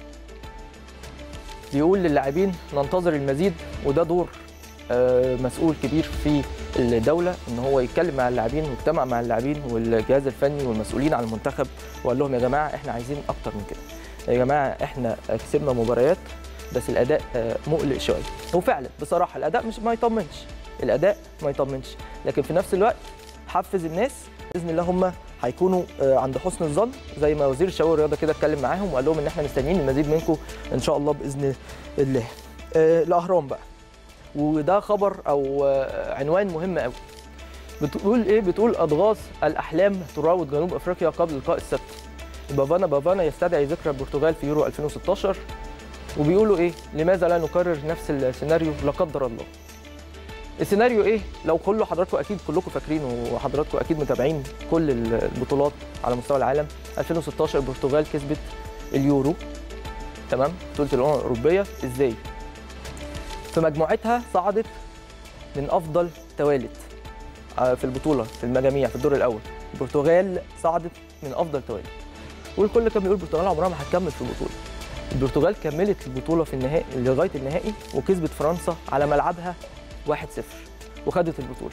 بيقول للاعبين ننتظر المزيد، وده دور مسؤول كبير في الدوله ان هو يتكلم مع اللاعبين واجتمع مع اللاعبين والجهاز الفني والمسؤولين عن المنتخب وقال لهم يا جماعه احنا عايزين اكتر من كده، يا جماعه احنا كسبنا مباريات بس الاداء مقلق شويه. وفعلا بصراحه الاداء مش ما يطمنش، الاداء ما يطمنش، لكن في نفس الوقت حفز الناس باذن الله هم هيكونوا عند حسن الظن زي ما وزير الشباب والرياضه كده اتكلم معاهم وقال لهم ان احنا مستنيين المزيد منكم ان شاء الله باذن الله. الاهرام بقى، وده خبر او عنوان مهم قوي. بتقول ايه؟ بتقول اضغاث الاحلام تراود جنوب افريقيا قبل لقاء السبت. بافانا بافانا يستدعي ذكرى البرتغال في يورو ألفين وستاشر، وبيقولوا ايه؟ لماذا لا نكرر نفس السيناريو لا قدر الله. السيناريو ايه؟ لو كله حضراتكم اكيد كلكم فاكرين وحضراتكم اكيد متابعين كل البطولات على مستوى العالم. ألفين وستاشر البرتغال كسبت اليورو، تمام؟ بطوله الامم الاوروبيه. ازاي؟ في مجموعتها صعدت من افضل توالت في البطوله في المجاميع في الدور الاول. البرتغال صعدت من افضل توالت، والكل كان بيقول البرتغال عمرها ما هتكمل في البطوله. البرتغال كملت البطوله في النهائي لغايه النهائي وكسبت فرنسا على ملعبها واحد صفر وخدت البطوله.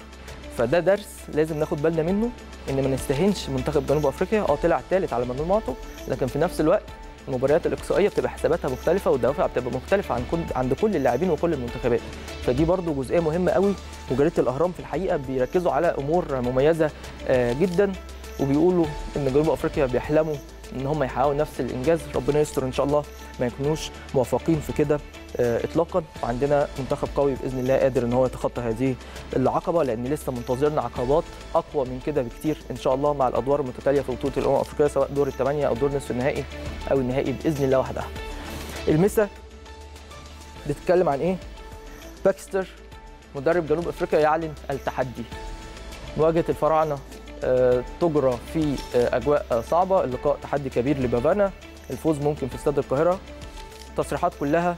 فده درس لازم ناخد بالنا منه، ان ما نستهينش منتخب جنوب افريقيا. اه طلع الثالث على مجموعته، لكن في نفس الوقت المباريات الاقصائيه بتبقى حساباتها مختلفه والدوافع بتبقى مختلفه عن كل عند كل اللاعبين وكل المنتخبات. فدي برضو جزئيه مهمه قوي، وجريده الاهرام في الحقيقه بيركزوا على امور مميزه جدا، وبيقولوا ان جنوب افريقيا بيحلموا ان هم يحققوا نفس الانجاز. ربنا يستر ان شاء الله ما يكونوش موفقين في كده اطلاقا، وعندنا منتخب قوي باذن الله قادر ان هو يتخطى هذه العقبه، لان لسه منتظرنا عقبات اقوى من كده بكتير ان شاء الله مع الادوار المتتاليه في بطوله الامم الافريقيه، سواء دور الثمانيه او دور نصف النهائي او النهائي باذن الله وحدها. المسا بتتكلم عن ايه؟ باكستر مدرب جنوب افريقيا يعلن التحدي. مواجهه الفراعنه تجرى في اجواء صعبه، اللقاء تحدي كبير لبافانا، الفوز ممكن في استاد القاهره. تصريحات كلها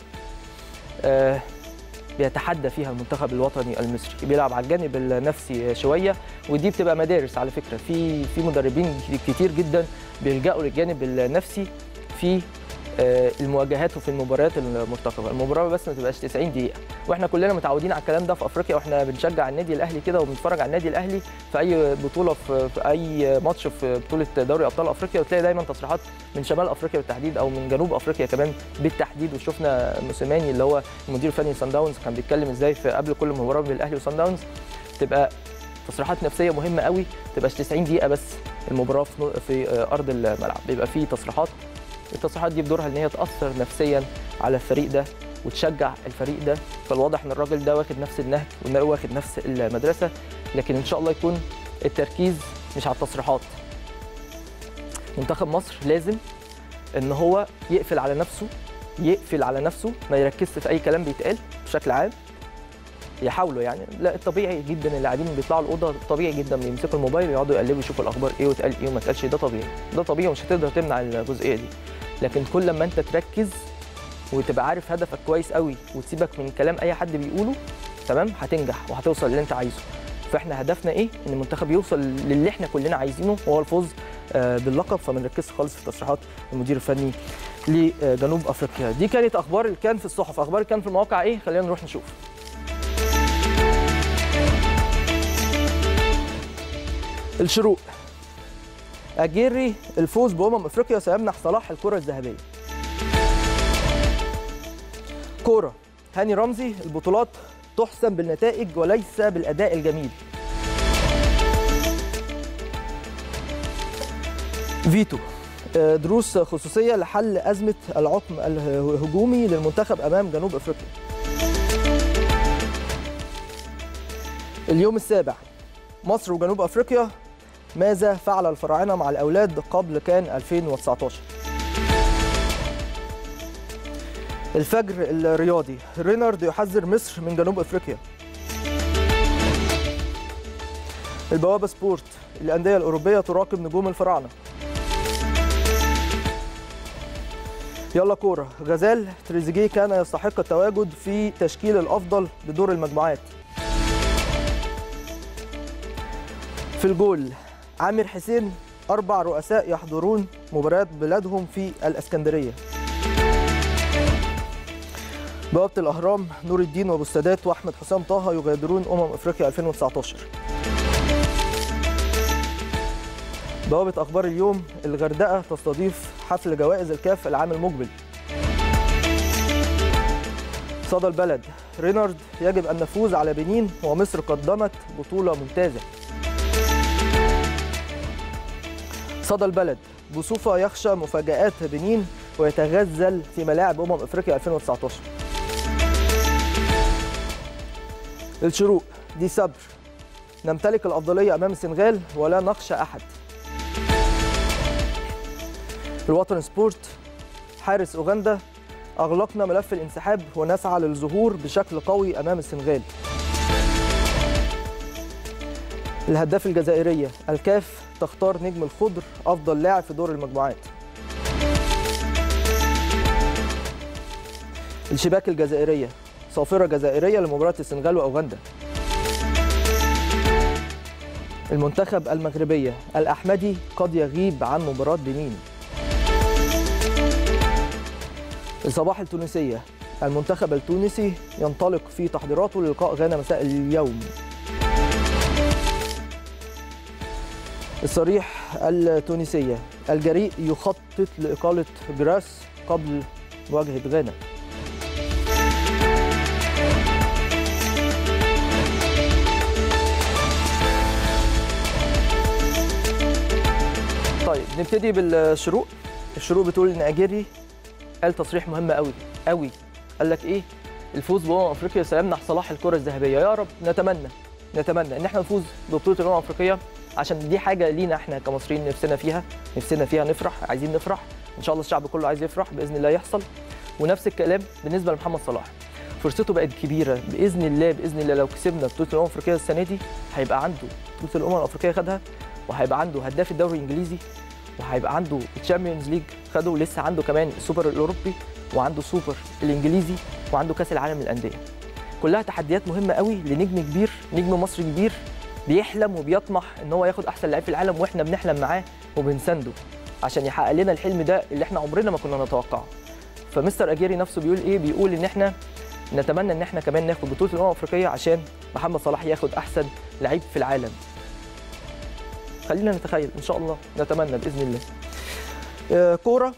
بيتحدى فيها المنتخب الوطني المصري، بيلعب على الجانب النفسي شويه، ودي بتبقى مدارس على فكره. في في مدربين كتير جدا بيلجأوا للجانب النفسي في المواجهات وفي المباريات المرتقبه. المباراه بس ما تبقاش تسعين دقيقه، واحنا كلنا متعودين على الكلام ده في افريقيا، واحنا بنشجع النادي الاهلي كده وبنتفرج على النادي الاهلي في اي بطوله، في, في اي ماتش في بطوله دوري ابطال افريقيا، وتلاقي دايما تصريحات من شمال افريقيا بالتحديد او من جنوب افريقيا كمان بالتحديد. وشفنا موسيماني اللي هو المدير الفني صن داونز كان بيتكلم ازاي في قبل كل مباراه بين الاهلي وصن داونز تبقى تصريحات نفسيه مهمه قوي، ما تبقاش تسعين دقيقه بس المباراه في ارض الملعب، بيبقى في تصريحات. التصريحات دي بدورها ان هي تاثر نفسيا على الفريق ده وتشجع الفريق ده. فالواضح ان الراجل ده واخد نفس النهج واخد نفس المدرسه، لكن ان شاء الله يكون التركيز مش على التصريحات. منتخب مصر لازم ان هو يقفل على نفسه، يقفل على نفسه، ما يركزش في اي كلام بيتقال بشكل عام. يحاولوا يعني، لا الطبيعي جدا اللاعبين بيطلعوا الاوضه طبيعي جدا بيمسكوا الموبايل ويقعدوا يقلبوا يشوفوا الاخبار ايه واتقال ايه وما اتقالش، ده طبيعي، ده طبيعي ومش هتقدر تمنع الجزئيه دي. لكن كل لما انت تركز وتبقى عارف هدفك كويس قوي وتسيبك من كلام اي حد بيقوله، تمام، هتنجح وهتوصل للي انت عايزه. فاحنا هدفنا ايه؟ ان المنتخب يوصل للي احنا كلنا عايزينه وهو الفوز باللقب، فما نركزش خالص في تصريحات المدير الفني لجنوب افريقيا. دي كانت اخبار اللي كان في الصحف. اخبار اللي كان في المواقع ايه؟ خلينا نروح نشوف. الشروق، أجيري الفوز بأمم أفريقيا سيمنح صلاح الكرة الذهبية. كورة، هاني رمزي، البطولات تحسم بالنتائج وليس بالأداء الجميل. فيتو، دروس خصوصية لحل أزمة العقم الهجومي للمنتخب أمام جنوب أفريقيا. اليوم السابع، مصر وجنوب أفريقيا، ماذا فعل الفراعنة مع الأولاد قبل كان ألفين وتسعطاشر؟ الفجر الرياضي، رينارد يحذر مصر من جنوب أفريقيا. البوابة سبورت، الأندية الأوروبية تراقب نجوم الفراعنة. يلا كورة، غزال، تريزيجيه كان يستحق التواجد في تشكيل الأفضل بدور المجموعات. في الجول، عامر حسين، أربع رؤساء يحضرون مباريات بلادهم في الإسكندرية. بوابة الأهرام، نور الدين وأبو السادات وأحمد حسام طه يغادرون أمم أفريقيا ألفين وتسعطاشر. بوابة أخبار اليوم، الغردقة تستضيف حفل جوائز الكاف العام المقبل. صدى البلد، رينارد، يجب أن نفوز على بنين ومصر قدمت بطولة ممتازة. صدى البلد، بوصوفة يخشى مفاجآت بنين ويتغزل في ملاعب أمم أفريقيا ألفين وتسعطاشر. الشروق، دي صبر، نمتلك الأفضلية أمام السنغال ولا نخشى أحد. الوطن سبورت، حارس أوغندا، أغلقنا ملف الانسحاب ونسعى للظهور بشكل قوي أمام السنغال. الهداف الجزائرية، الكاف تختار نجم الخضر أفضل لاعب في دور المجموعات. الشباك الجزائرية، صافرة جزائرية لمباراة السنغال وأوغندا. المنتخب المغربية، الأحمدي قد يغيب عن مباراة بنين. الصباح التونسية، المنتخب التونسي ينطلق في تحضيراته للقاء غانا مساء اليوم. الصريح التونسية: الجريء يخطط لإقالة جراس قبل مواجهة غانا. طيب نبتدي بالشروق. الشروق بتقول ان اجيري قال تصريح مهم قوي قوي. قال لك ايه؟ الفوز بامم افريقيا سيمنح صلاح الكره الذهبيه. يا رب نتمنى نتمنى ان احنا نفوز ببطوله الامم الافريقيه، عشان دي حاجه لينا احنا كمصريين نفسنا فيها، نفسنا فيها نفرح، عايزين نفرح ان شاء الله. الشعب كله عايز يفرح باذن الله يحصل. ونفس الكلام بالنسبه لمحمد صلاح، فرصته بقت كبيره باذن الله. باذن الله لو كسبنا بطوله الامم الافريقيه السنه دي هيبقى عنده بطوله الامم الافريقيه خدها، وهيبقى عنده هداف الدوري الانجليزي، وهيبقى عنده الشامبيونز ليج خده، ولسه عنده كمان السوبر الاوروبي، وعنده سوبر الانجليزي، وعنده كاس العالم للانديه. كلها تحديات مهمه قوي لنجم كبير، نجم مصري كبير بيحلم وبيطمح ان هو ياخد احسن لعيب في العالم، واحنا بنحلم معاه وبنسنده عشان يحقق لنا الحلم ده اللي احنا عمرنا ما كنا نتوقعه. فمستر اجيري نفسه بيقول ايه؟ بيقول ان احنا نتمنى ان احنا كمان ناخد بطوله الامم الافريقيه عشان محمد صلاح ياخد احسن لعيب في العالم. خلينا نتخيل ان شاء الله، نتمنى باذن الله. آه كوره،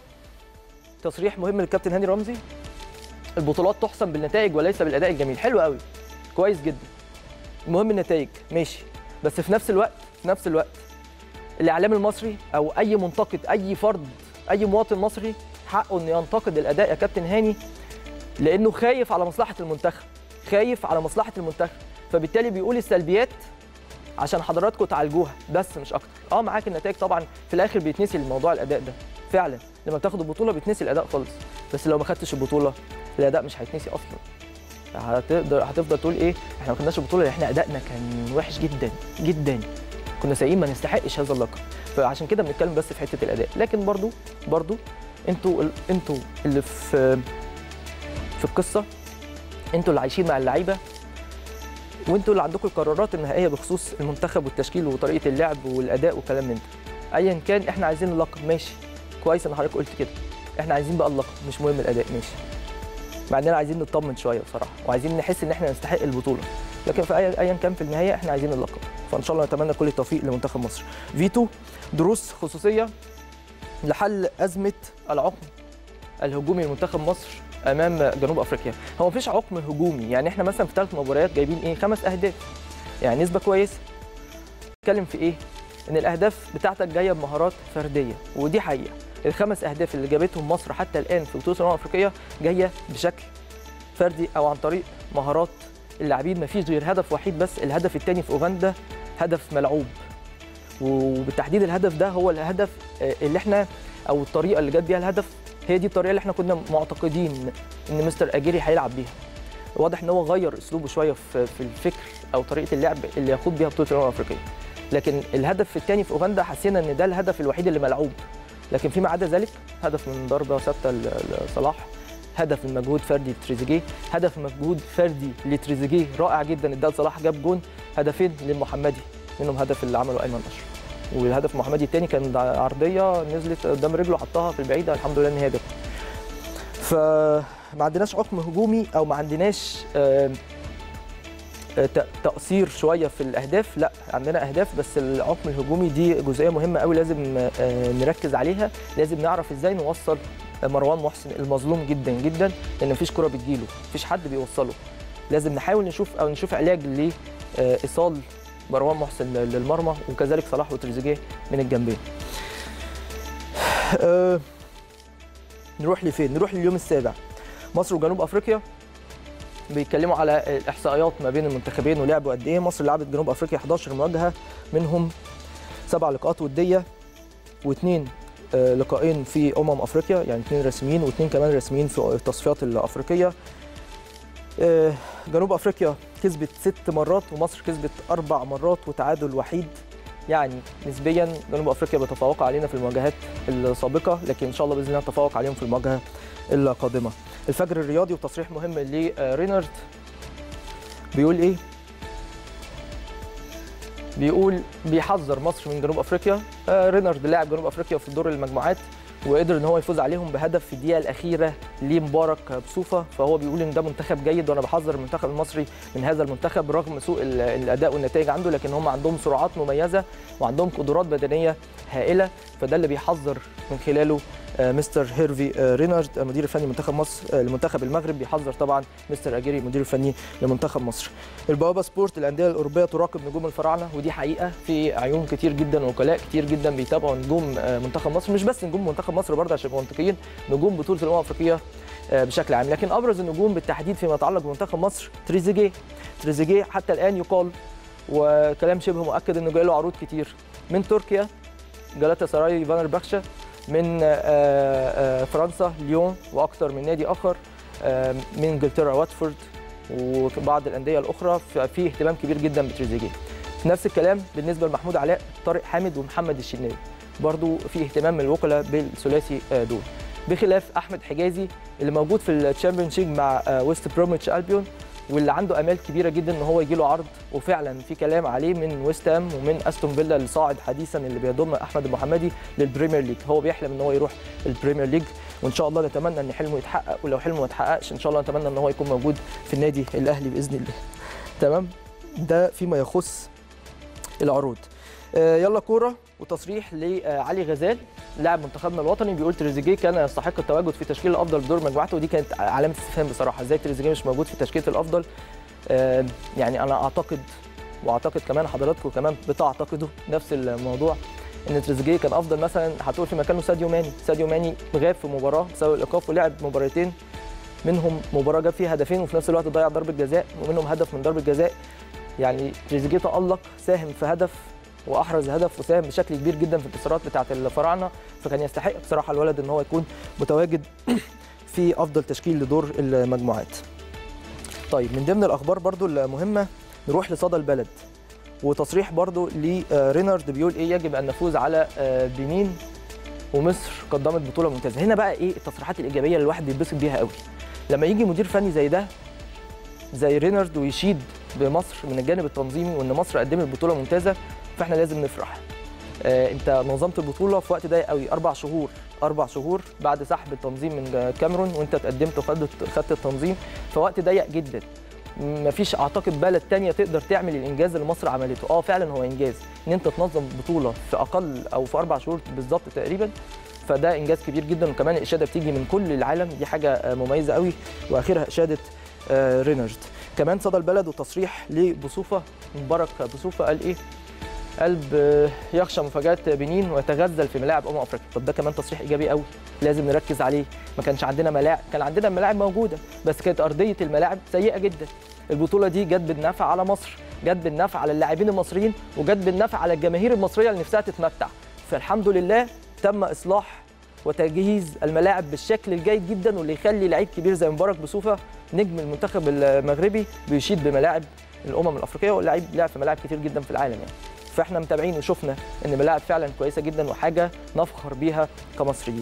تصريح مهم للكابتن هاني رمزي: البطولات تحسم بالنتائج وليس بالاداء الجميل. حلو قوي، كويس جدا. المهم النتائج ماشي، بس في نفس الوقت في نفس الوقت الاعلام المصري او اي منتقد، اي فرد، اي مواطن مصري حقه انه ينتقد الاداء يا كابتن هاني، لانه خايف على مصلحه المنتخب، خايف على مصلحه المنتخب، فبالتالي بيقول السلبيات عشان حضراتكم تعالجوها بس مش اكتر. اه معاك النتائج طبعا، في الاخر بيتنسي الموضوع الاداء ده فعلا. لما بتاخد البطوله بيتنسي الاداء خالص، بس لو ما خدتش البطوله الاداء مش هيتنسي اصلا. هتقدر هتفضل تقول ايه؟ احنا ما خدناش البطوله، احنا ادائنا كان وحش جدا جدا، كنا سيئين، ما نستحقش هذا اللقب. فعشان كده بنتكلم بس في حته الاداء. لكن برضو برضو انتوا انتوا اللي في في القصه، انتوا اللي عايشين مع اللعيبه، وانتوا اللي عندكم القرارات النهائيه بخصوص المنتخب والتشكيل وطريقه اللعب والاداء والكلام من ده. ايا كان احنا عايزين اللقب، ماشي، كويس ان حضرتك قلت كده. احنا عايزين بقى اللقب، مش مهم الاداء، ماشي. مع اننا عايزين نطمن شويه بصراحه، وعايزين نحس ان احنا نستحق البطوله، لكن في ايا كان في النهايه احنا عايزين اللقب. فان شاء الله نتمنى كل التوفيق لمنتخب مصر. فيتو، دروس خصوصيه لحل ازمه العقم الهجومي لمنتخب مصر امام جنوب افريقيا. هو مفيش عقم هجومي، يعني احنا مثلا في ثلاث مباريات جايبين ايه؟ خمس اهداف، يعني نسبه كويسه. نتكلم في ايه؟ ان الاهداف بتاعتك جايه بمهارات فرديه، ودي حقيقه. الخمس اهداف اللي جابتهم مصر حتى الان في بطوله الامم الافريقيه جايه بشكل فردي او عن طريق مهارات اللاعبين. مفيش غير هدف وحيد بس، الهدف الثاني في اوغندا هدف ملعوب، وبالتحديد الهدف ده هو الهدف اللي احنا او الطريقه اللي جت بيها الهدف، هي دي الطريقه اللي احنا كنا معتقدين ان مستر اجيري هيلعب بيها. واضح ان هو غير اسلوبه شويه في في الفكر او طريقه اللعب اللي ياخد بيها بطوله الامم الافريقيه. لكن الهدف الثاني في اوغندا حسينا ان ده الهدف الوحيد اللي ملعوب، لكن فيما عدا ذلك هدف من ضربه ثابته لصلاح، هدف من مجهود فردي لتريزيجيه، هدف مجهود فردي لتريزيجيه رائع جدا ادى لصلاح، جاب جون. هدفين للمحمدي، منهم هدف اللي عمله ايمن اشرف، والهدف المحمدي الثاني كان عرضيه نزلت قدام رجله حطها في البعيده، الحمد لله ان هي جت. فما عندناش عقم هجومي او ما عندناش تقصير شويه في الاهداف، لا عندنا اهداف، بس العقم الهجومي دي جزئيه مهمه قوي لازم نركز عليها. لازم نعرف ازاي نوصل مروان محسن المظلوم جدا جدا، لان مفيش كره بتجيله، مفيش حد بيوصله. لازم نحاول نشوف او نشوف علاج لايصال مروان محسن للمرمى، وكذلك صلاح وتريزيجيه من الجنبين. أه نروح لفين؟ نروح لليوم السابع. مصر وجنوب افريقيا بيتكلموا على الاحصائيات ما بين المنتخبين ولعبوا قد ايه. مصر لعبت جنوب افريقيا احد عشر مواجهه، منهم سبع لقاءات وديه، واثنين لقاءين في امم افريقيا، يعني اثنين رسميين واثنين كمان رسميين في التصفيات الافريقيه. جنوب افريقيا كسبت ست مرات ومصر كسبت اربع مرات وتعادل وحيد، يعني نسبيا جنوب افريقيا بتتفوق علينا في المواجهات السابقه، لكن ان شاء الله باذن الله نتفوق عليهم في المواجهه القادمه. الفجر الرياضي وتصريح مهم لرينارد بيقول ايه؟ بيقول بيحذر مصر من جنوب افريقيا. رينارد لاعب جنوب افريقيا في دور المجموعات وقدر ان هو يفوز عليهم بهدف في الدقيقه الاخيره لمبارك بصوفه. فهو بيقول ان ده منتخب جيد، وانا بحذر المنتخب المصري من هذا المنتخب رغم سوء الاداء والنتائج عنده، لكن هم عندهم سرعات مميزه وعندهم قدرات بدنيه هائله، فده اللي بيحذر من خلاله مستر هيرفي رينارد المدير الفني لمنتخب مصر لمنتخب المغرب، بيحذر طبعا مستر اجيري المدير الفني لمنتخب مصر. البوابه سبورت الانديه الاوروبيه تراقب نجوم الفراعنه، ودي حقيقه في عيون كتير جدا ووكلاء كتير جدا بيتابعوا نجوم منتخب مصر، مش بس نجوم منتخب مصر برضه عشان نبقى منطقيين، نجوم بطوله الامم الافريقيه بشكل عام، لكن ابرز النجوم بالتحديد فيما يتعلق بمنتخب مصر تريزيجيه. تريزيجيه حتى الان يقال وكلام شبه مؤكد انه جاي له عروض كتير من تركيا جالاتا سراي فانرباخشا، من فرنسا ليون واكثر من نادي اخر، من انجلترا واتفورد وبعض الانديه الاخرى، في اهتمام كبير جدا بتريزيجيه. نفس الكلام بالنسبه لمحمود علاء، طارق حامد ومحمد الشناوي، برضو في اهتمام من الوكلاء بالثلاثي دول، بخلاف احمد حجازي اللي موجود في الشامبيونشيب مع ويست بروميتش البيون، واللي عنده امال كبيره جدا ان هو يجي له عرض، وفعلا في كلام عليه من ويست هام ومن استون فيلا اللي صاعد حديثا اللي بيضم احمد المحمدي للبريمير ليج. هو بيحلم ان هو يروح البريمير ليج، وان شاء الله نتمنى ان حلمه يتحقق، ولو حلمه ما اتحققش ان شاء الله نتمنى ان هو يكون موجود في النادي الاهلي باذن الله. تمام، ده فيما يخص العروض. يلا كوره وتصريح لعلي غزال لاعب منتخبنا الوطني، بيقول تريزيجيه كان يستحق التواجد في تشكيل الافضل بدور مجموعته، ودي كانت علامه استفهام بصراحه، ازاي تريزيجيه مش موجود في تشكيله الافضل؟ آه يعني انا اعتقد واعتقد كمان حضراتكم كمان بتعتقدوا نفس الموضوع، ان تريزيجيه كان افضل مثلا هتقول في مكانه ساديو ماني. ساديو ماني غاب في مباراه بسبب الايقاف ولعب مباراتين، منهم مباراه جاب فيها هدفين وفي نفس الوقت ضيع ضربه جزاء، ومنهم هدف من ضربه جزاء. يعني تريزيجيه تالق، ساهم في هدف واحرز هدف وساهم بشكل كبير جدا في الانتصارات بتاعه الفراعنه، فكان يستحق بصراحه الولد ان هو يكون متواجد في افضل تشكيل لدور المجموعات. طيب من ضمن الاخبار برضو المهمه نروح لصدى البلد، وتصريح برضو لرينارد بيقول ايه، يجب ان نفوز على بنين ومصر قدمت بطوله ممتازه. هنا بقى ايه التصريحات الايجابيه اللي الواحد بيتبسط بيها قوي لما يجي مدير فني زي ده زي رينارد ويشيد بمصر من الجانب التنظيمي وان مصر قدمت بطوله ممتازه، فاحنا لازم نفرح. آه انت نظمت البطوله في وقت ضيق قوي، اربع شهور اربع شهور بعد سحب التنظيم من الكاميرون، وانت اتقدمت وخدت خدت التنظيم في وقت ضيق جدا. مفيش اعتقد بلد ثانيه تقدر تعمل الانجاز اللي مصر عملته. اه فعلا هو انجاز ان انت تنظم بطوله في اقل او في اربع شهور بالظبط تقريبا، فده انجاز كبير جدا، وكمان الاشاده بتيجي من كل العالم، دي حاجه مميزه قوي، واخرها اشاده آه رينارد. كمان صدى البلد وتصريح لبصوفه، مبارك بصوفه قال ايه؟ قلب يخشى مفاجات بنين ويتغزل في ملاعب امم افريقيا. طب ده كمان تصريح ايجابي قوي لازم نركز عليه. ما كانش عندنا ملاعب، كان عندنا ملاعب موجوده بس كانت ارضيه الملاعب سيئه جدا. البطوله دي جت بالنفع على مصر، جت بالنفع على اللاعبين المصريين، وجت بالنفع على الجماهير المصريه اللي نفسها تتمتع. فالحمد لله تم اصلاح وتجهيز الملاعب بالشكل الجيد جدا، واللي يخلي لعيب كبير زي مبارك بصوفه نجم المنتخب المغربي بيشيد بملاعب الامم الافريقيه، واللاعب لعب في ملاعب كتير جدا في العالم يعني. فاحنا متابعين وشفنا ان الملاعب فعلا كويسه جدا وحاجه نفخر بيها كمصريين.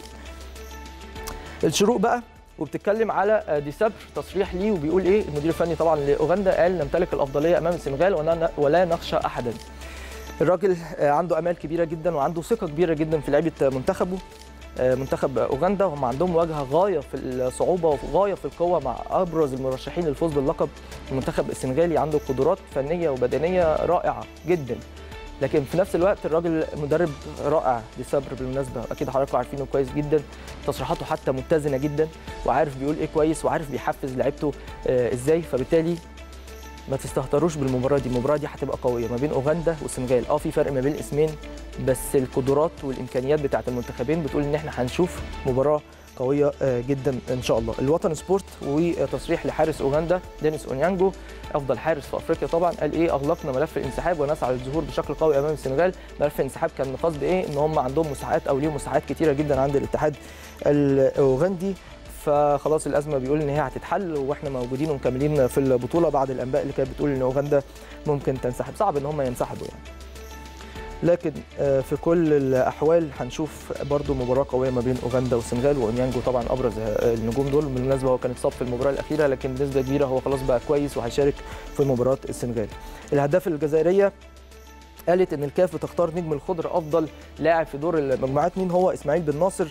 الشروق بقى وبتتكلم على دي صبر، تصريح ليه وبيقول ايه المدير الفني طبعا لاوغندا، قال نمتلك الافضليه امام السنغال ولا نخشى احدا. الراجل عنده امال كبيره جدا وعنده ثقه كبيره جدا في لعيبه منتخبه منتخب اوغندا، هم عندهم مواجهه غايه في الصعوبه وغايه في القوه مع ابرز المرشحين للفوز باللقب. المنتخب السنغالي عنده قدرات فنيه وبدنيه رائعه جدا، لكن في نفس الوقت الراجل مدرب رائع دي صبر بالمناسبه، اكيد حضراتكم عارفينه كويس جدا، تصريحاته حتى متزنه جدا، وعارف بيقول ايه كويس، وعارف بيحفز لعيبته آه ازاي. فبالتالي ما تستهتروش بالمباراه دي، المباراه دي هتبقى قويه ما بين اوغندا والسنغال. اه في فرق ما بين الاسمين، بس القدرات والامكانيات بتاعه المنتخبين بتقول ان احنا هنشوف مباراه قويه جدا ان شاء الله. الوطن سبورت وتصريح لحارس اوغندا دينيس اونيانجو، افضل حارس في افريقيا طبعا، قال ايه اغلقنا ملف الانسحاب ونسعى للظهور بشكل قوي امام السنغال. ملف الانسحاب كان قصد ايه؟ ان هم عندهم مساحات او ليهم مساحات كتيره جدا عند الاتحاد الاوغندي، فخلاص الازمه بيقول ان هي هتتحل واحنا موجودين ومكملين في البطوله بعد الانباء اللي كانت بتقول ان اوغندا ممكن تنسحب. صعب ان هم ينسحبوا يعني، لكن في كل الاحوال هنشوف برضو مباراه قويه ما بين اوغندا والسنغال، واونيانجو طبعا ابرز النجوم دول. بالمناسبه هو كان اتصاب في المباراه الاخيره، لكن بنسبه كبيره هو خلاص بقى كويس وهيشارك في مباراه السنغال. الهداف الجزائريه قالت ان الكاف بتختار نجم الخضر افضل لاعب في دور المجموعات. مين هو؟ اسماعيل بن ناصر.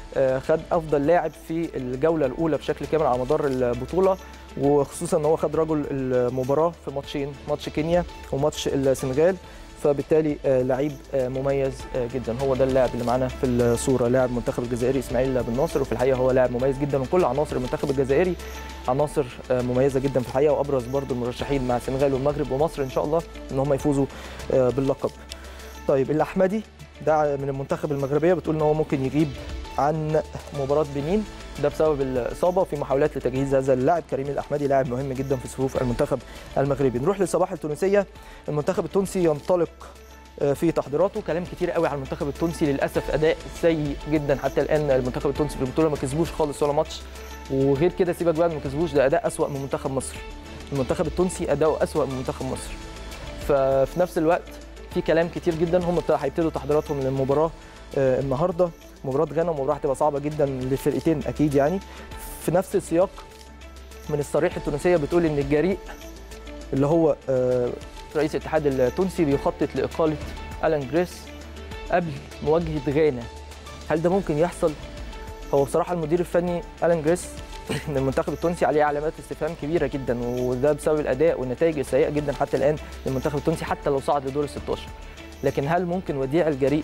خد افضل لاعب في الجوله الاولى بشكل كامل على مدار البطوله، وخصوصا ان هو خد رجل المباراه في ماتشين، ماتش كينيا وماتش السنغال، فبالتالي لعيب مميز جدا. هو ده اللاعب اللي معانا في الصوره، لاعب المنتخب الجزائري اسماعيل بن ناصر، وفي الحقيقه هو لاعب مميز جدا، وكل عناصر المنتخب الجزائري عناصر مميزه جدا في الحقيقه، وابرز برضو المرشحين مع السنغال والمغرب ومصر ان شاء الله ان هم يفوزوا باللقب. طيب الاحمدي ده من المنتخب المغربيه، بتقول ان هو ممكن يغيب عن مباراه بنين ده بسبب الاصابه، وفي محاولات لتجهيز هذا اللاعب. كريم الاحمدي لاعب مهم جدا في صفوف المنتخب المغربي. نروح للصباح التونسيه. المنتخب التونسي ينطلق في تحضيراته، كلام كتير قوي على المنتخب التونسي، للاسف اداء سيء جدا حتى الان. المنتخب التونسي في البطوله ما كسبوش خالص ولا ماتش، وغير كده سيبك بقى ما كسبوش، ده اداء اسوأ من منتخب مصر. المنتخب التونسي اداؤه اسوأ من منتخب مصر. ففي نفس الوقت في كلام كتير جدا، هم هيبتدوا تحضيراتهم للمباراه النهارده، مباراه غانا، ومباراه هتبقى صعبه جدا للفرقتين اكيد يعني. في نفس السياق من الصريح التونسيه بتقول ان الجريء اللي هو رئيس الاتحاد التونسي بيخطط لاقاله ألان جريس قبل مواجهه غانا. هل ده ممكن يحصل؟ هو بصراحه المدير الفني ألان جريس من المنتخب التونسي عليه علامات استفهام كبيره جدا، وده بسبب الاداء والنتائج السيئه جدا حتى الان للمنتخب التونسي حتى لو صعد لدور ال ستاشر. لكن هل ممكن وديع الجريء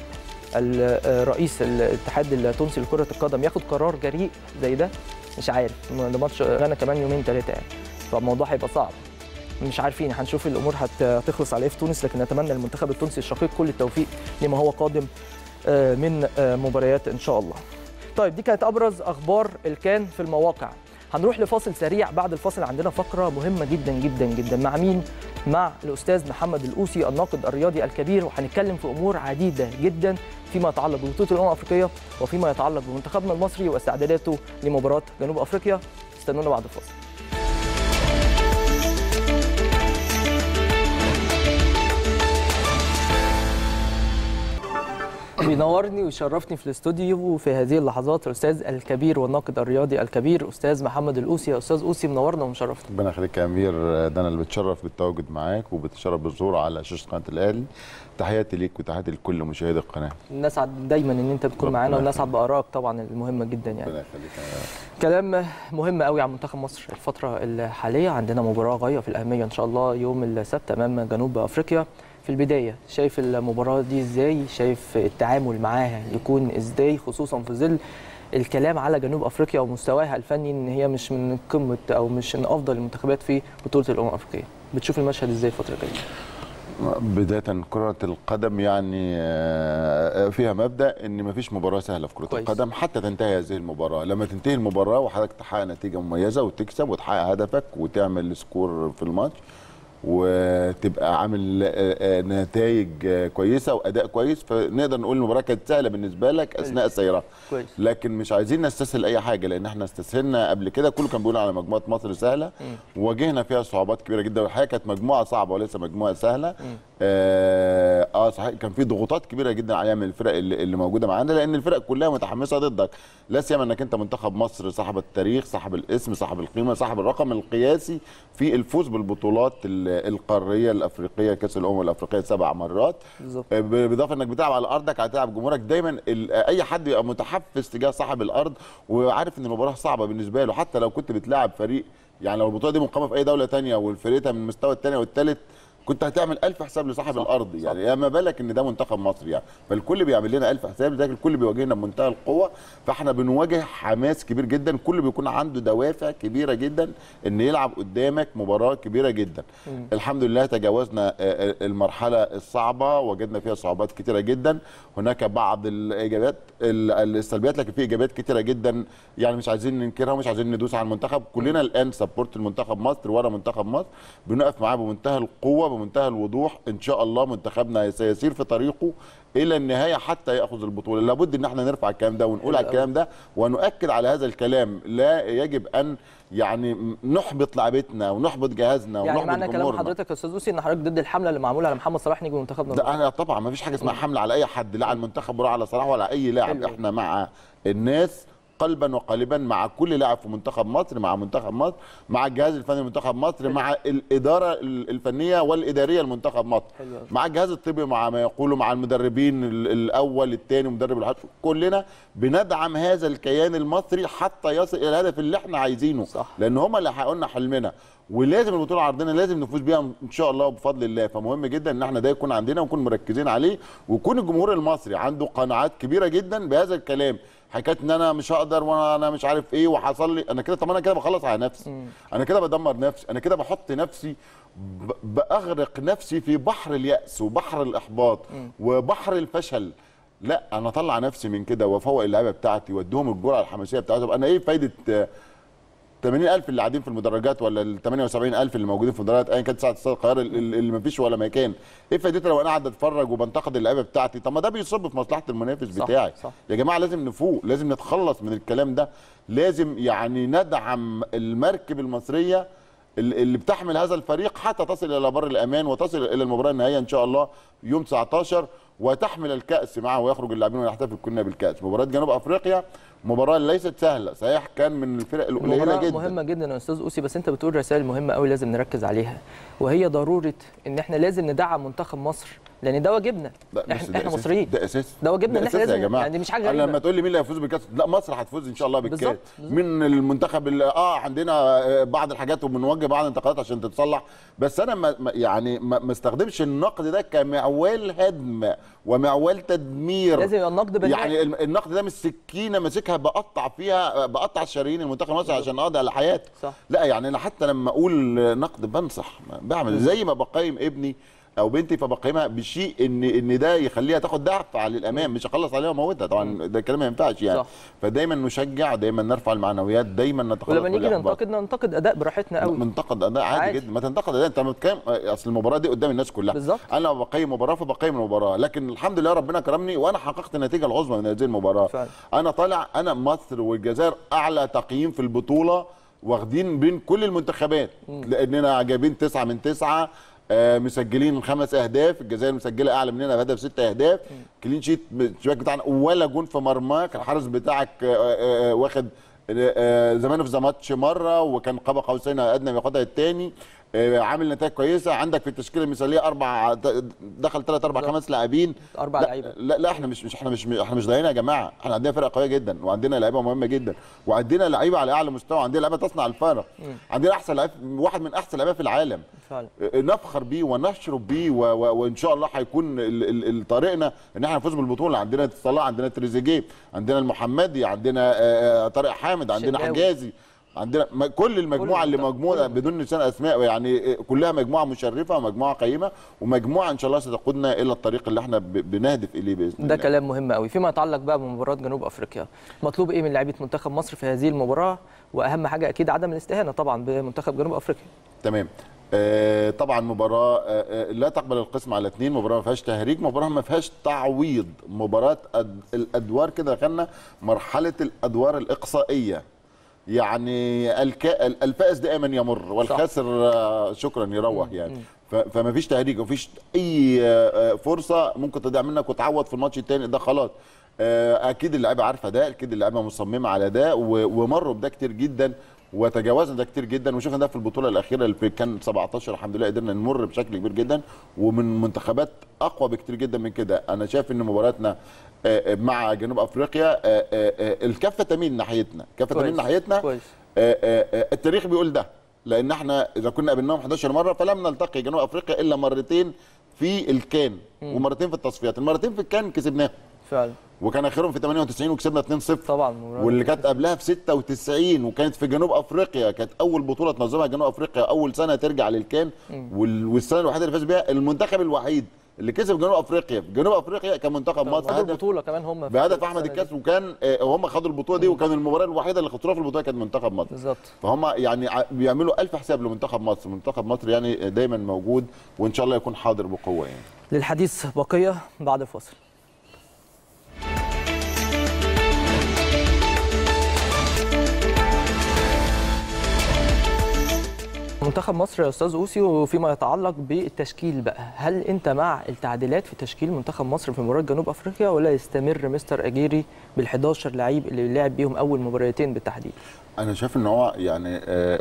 رئيس الاتحاد التونسي لكره القدم ياخد قرار جريء زي ده؟ مش عارف، ده ماتش غانا كمان يومين ثلاثه يعني، فالموضوع هيبقى صعب. مش عارفين، هنشوف الامور هتخلص على ايه في تونس، لكن نتمنى للمنتخب التونسي الشقيق كل التوفيق لما هو قادم من مباريات ان شاء الله. طيب دي كانت ابرز اخبار الكان في المواقع. هنروح لفاصل سريع، بعد الفاصل عندنا فقره مهمه جدا جدا جدا. مع مين؟ مع الاستاذ محمد الأوسي الناقد الرياضي الكبير، وهنتكلم في امور عديده جدا فيما يتعلق ببطوله الامم الافريقيه وفيما يتعلق بمنتخبنا المصري واستعداداته لمباراه جنوب افريقيا. استنونا بعد الفاصل. بينورني ويشرفني في الاستوديو في هذه اللحظات الاستاذ الكبير والناقد الرياضي الكبير استاذ محمد الأوسي. يا استاذ أوسي منورنا ومشرفنا. ربنا يخليك يا امير، ده انا اللي بتشرف بالتواجد معاك وبتشرف بالظهور على شاشه قناه الاهلي. تحياتي ليك وتحياتي لكل مشاهدي القناه. نسعد دايما ان انت تكون معانا، ونسعد بارائك طبعا المهمه جدا يعني. ربنا يخليك. كلام مهم قوي عن منتخب مصر الفتره الحاليه. عندنا مباراه غايه في الاهميه ان شاء الله يوم السبت امام جنوب افريقيا. في البداية شايف المباراة دي ازاي؟ شايف التعامل معاها يكون ازاي، خصوصا في ظل الكلام على جنوب افريقيا ومستواها الفني ان هي مش من قمة او مش من افضل المنتخبات في بطولة الامم الافريقية. بتشوف المشهد ازاي الفترة الجاية؟ بداية كرة القدم يعني فيها مبدأ ان مفيش مباراة سهلة في كرة كويس. القدم حتى تنتهي هذه المباراة. لما تنتهي المباراة وحضرتك تحقق نتيجة مميزة وتكسب وتحقق هدفك وتعمل سكور في الماتش وتبقى عامل نتائج كويسه واداء كويس، فنقدر نقول المباراه كانت سهله بالنسبه لك اثناء السيرة. لكن مش عايزين نستسهل اي حاجه، لان احنا استسهلنا قبل كده. كله كان بيقول على مجموعه مصر سهله، وواجهنا فيها صعوبات كبيره جدا، والحقيقه كانت مجموعه صعبه وليس مجموعه سهله. اه, آه صحيح كان في ضغوطات كبيره جدا عليها من الفرق اللي, اللي موجوده معانا، لان الفرق كلها متحمسه ضدك، لا سيما انك انت منتخب مصر صاحب التاريخ، صاحب الاسم، صاحب القيمه، صاحب الرقم القياسي في الفوز بالبطولات القاريه الافريقيه، كاس الامم الافريقيه سبع مرات بالظبط. بالاضافه انك بتلعب على ارضك، هتلعب جمهورك. دايما اي حد يبقى متحفز تجاه صاحب الارض وعارف ان المباراه صعبه بالنسبه له، حتى لو كنت بتلعب فريق يعني لو البطوله دي مقامه في اي دوله ثانيه والفريقها من المستوى الثاني والثالث كنت هتعمل ألف حساب لصاحب صح الارض يعني صح. ما بالك ان ده منتخب مصر يعني، فالكل بيعمل لنا ألف حساب، لذلك الكل بيواجهنا بمنتهى القوه. فاحنا بنواجه حماس كبير جدا، الكل بيكون عنده دوافع كبيره جدا ان يلعب قدامك مباراه كبيره جدا. مم. الحمد لله تجاوزنا المرحله الصعبه، وجدنا فيها صعوبات كثيره جدا، هناك بعض الايجابيات السلبيات لكن في ايجابيات كثيره جدا يعني مش عايزين ننكرها ومش عايزين ندوس على المنتخب. كلنا الان سبورت المنتخب مصر، ورا منتخب مصر بنقف معاه بمنتهى القوه بمنتهى الوضوح. ان شاء الله منتخبنا سيسير في طريقه الى النهايه حتى ياخذ البطوله. لابد ان احنا نرفع الكلام ده ونقول على الكلام ده ونؤكد على هذا الكلام. لا يجب ان يعني نحبط لعبتنا ونحبط جهازنا يعني ونحبط معنى كلام حضرتك يا استاذ أوسي ان حضرتك ضد الحمله اللي معموله على محمد صلاح نجم منتخبنا؟ لا انا طبعا ما فيش حاجه اسمها حمله على اي حد، لا على المنتخب ولا على صلاح ولا اي لاعب. احنا مع الناس قلبا وقالبا مع كل لاعب في منتخب مصر، مع منتخب مصر، مع الجهاز الفني لمنتخب مصر، مع الاداره الفنيه والاداريه لمنتخب مصر، مع الجهاز الطبي، مع ما يقولوا مع المدربين الاول الثاني ومدرب الحرب، كلنا بندعم هذا الكيان المصري حتى يصل الى الهدف اللي احنا عايزينه. صح. لان هم اللي حققوا لنا حلمنا، ولازم البطوله عرضنا لازم نفوز بيها ان شاء الله وبفضل الله. فمهم جدا ان احنا ده يكون عندنا ونكون مركزين عليه، ويكون الجمهور المصري عنده قناعات كبيره جدا بهذا الكلام. حكايه ان انا مش هقدر وانا مش عارف ايه وحصل لي انا كده، طب انا كده بخلص على نفسي، انا كده بدمر نفسي، انا كده بحط نفسي باغرق نفسي في بحر اليأس وبحر الاحباط وبحر الفشل. لا، انا اطلع نفسي من كده وافوق اللعيبه بتاعتي واديهم الجرعه الحماسيه بتاعتهم. انا ايه فايده ثمانين ألف اللي قاعدين في المدرجات ولا ال ثمانية وسبعين ألف اللي موجودين في المدرجات ايا كانت ساعه استاد القاهره اللي ما فيش ولا مكان؟ ايه فايدتها لو انا قاعد اتفرج وبنتقد اللعيبه بتاعتي؟ طب ما ده بيصب في مصلحه المنافس صح بتاعي. صح. يا جماعه لازم نفوق، لازم نتخلص من الكلام ده، لازم يعني ندعم المركب المصريه اللي بتحمل هذا الفريق حتى تصل الى بر الامان وتصل الى المباراه النهائيه ان شاء الله يوم تسعتاشر، وتحمل الكاس معه ويخرج اللاعبين ويحتفل كلنا بالكاس. مباراه جنوب افريقيا مباراه ليست سهله، صحيح كان من الفرق القليله جدا، مهمه جدا يا استاذ اوسي، بس انت بتقول رسائل مهمه قوي لازم نركز عليها، وهي ضروره ان احنا لازم ندعم منتخب مصر، لان ده واجبنا. احنا, احنا مصريين، ده اساس، ده واجبنا ان احنا لازم، يا جماعه. يعني مش حاجه غريبه. لما تقول لي مين اللي هيفوز بالكاس، لا مصر هتفوز ان شاء الله بالكاس. بالظبط بالظبط. من المنتخب اللي اه عندنا بعض الحاجات وبنوجه بعض الانتقادات عشان تتصلح، بس انا ما يعني ما استخدمش النقد ده كمعوال هدم ومعوال تدمير. لازم يبقى النقد بناء. يعني النقد ده مش سكينه ماسكها بقطع فيها، بقطع الشرايين المنتخب المصري عشان اقضي على حياتي. صح. لا يعني انا حتى لما اقول نقد بنصح، بعمل زي ما بقيم ابني او بنتي فبقيمها بشيء ان ان ده يخليها تاخد دفعه للامام، مش اخلص عليها واموتها. طبعا ده الكلام ما ينفعش يعني. صح. فدايما نشجع، دايما نرفع المعنويات، دايما نتخلص. ولما نيجي ننتقد ننتقد اداء براحتنا قوي. ننتقد اداء عادي, عادي جدا، ما تنتقد اداء. انت بتكلم اصل المباراه دي قدام الناس كلها. بالظبط. انا بقيم مباراه فبقيم المباراه، لكن الحمد لله ربنا كرمني وانا حققت النتيجه العظمى من هذه المباراه. فعلا. انا طالع، انا مصر والجزائر اعلى تقييم في البطوله، واخدين بين كل المنتخبات، م. لاننا جايبين تسعة من تسعة، آه مسجلين خمس اهداف، الجزائر مسجله اعلى مننا بهدف ست اهداف، كلين شيت الشباك بتاعنا ولا جون في مرماك، الحارس بتاعك آه آه واخد آه زمانه في ذا ماتش مره، وكان قاب قوسين ادنى بياخدها الثاني، آه عامل نتائج كويسه. عندك في التشكيله المثاليه اربع، دخل ثلاث اربع خمس لاعبين، اربع لعيبه. لا لا احنا مش مش احنا مش احنا مش ضايعين يا جماعه، احنا عندنا فرقه قويه جدا، وعندنا لعيبه مهمه جدا، وعندنا لعيبه على اعلى مستوى، عندنا لعيبه تصنع الفارق، عندنا احسن لعيب، واحد من احسن لعيبه في العالم فعلا، نفخر بيه ونشرب بيه، وان شاء الله هيكون طريقنا ان احنا نفوز بالبطوله. عندنا صلاح، عندنا تريزيجيه، عندنا المحمدي، عندنا طارق حامد، عندنا حجازي، عندنا كل المجموعه اللي مجموعه بدون نسيان اسماء، يعني كلها مجموعه مشرفه ومجموعه قيمه ومجموعه ان شاء الله ستقودنا الى الطريق اللي احنا بنهدف اليه باذن الله. ده كلام مهم قوي. فيما يتعلق بقى بمباراه جنوب افريقيا، مطلوب ايه من لاعيبه منتخب مصر في هذه المباراه؟ واهم حاجه اكيد عدم الاستهانه طبعا بمنتخب جنوب افريقيا. تمام. آه طبعا مباراه آه لا تقبل القسم على اثنين، مباراه ما فيهاش تهريج، مباراه ما فيهاش تعويض، مباراه الادوار كده، دخلنا مرحله الادوار الاقصائيه. يعني الفائز دائما يمر والخاسر شكرا يروح يعني. فما فيش تهريج ومفيش اي فرصه ممكن تضيع منك وتعوض في الماتش الثاني ده خلاص. اكيد اللعيبه عارفه ده، اكيد اللعيبه مصممه على ده، ومروا بده كتير جدا وتجاوزنا ده كتير جدا، وشفنا ده في البطوله الاخيره اللي كان سبعتاشر الحمد لله قدرنا نمر بشكل كبير جدا، ومن منتخبات اقوى بكتير جدا من كده. انا شايف ان مباراتنا مع جنوب افريقيا الكفه تميل ناحيتنا، كفه تميل ناحيتنا كويس. التاريخ بيقول ده، لان احنا اذا كنا قابلناهم حداشر مره فلم نلتقي جنوب افريقيا الا مرتين في الكان ومرتين في التصفيات، المرتين في الكان كسبناهم فعلا، وكان اخرهم في ثمانية وتسعين وكسبنا اتنين صفر طبعا، واللي كانت قبلها في ستة وتسعين وكانت في جنوب افريقيا، كانت اول بطوله تنظمها جنوب افريقيا، اول سنه ترجع للكان، والسنه الوحيده اللي فاز بيها المنتخب الوحيد اللي كسب جنوب افريقيا في جنوب افريقيا كان منتخب مصر، خدوا البطوله كمان هم بهدف احمد الكاس، وكان هم خدوا البطوله دي، وكان المباراه الوحيده اللي خسروها في البطوله كانت منتخب مصر بالظبط. فهم يعني بيعملوا الف حساب لمنتخب مصر، منتخب مصر يعني دايما موجود وان شاء الله يكون حاضر بقوه يعني. للحديث بقيه بعد الفاصل. منتخب مصر يا استاذ اوسي، وفيما يتعلق بالتشكيل بقى، هل انت مع التعديلات في تشكيل منتخب مصر في مباراه جنوب افريقيا، ولا يستمر مستر اجيري بال11 لعيب اللي لعب بيهم اول مباراتين بالتحديد؟ انا شايف ان هو يعني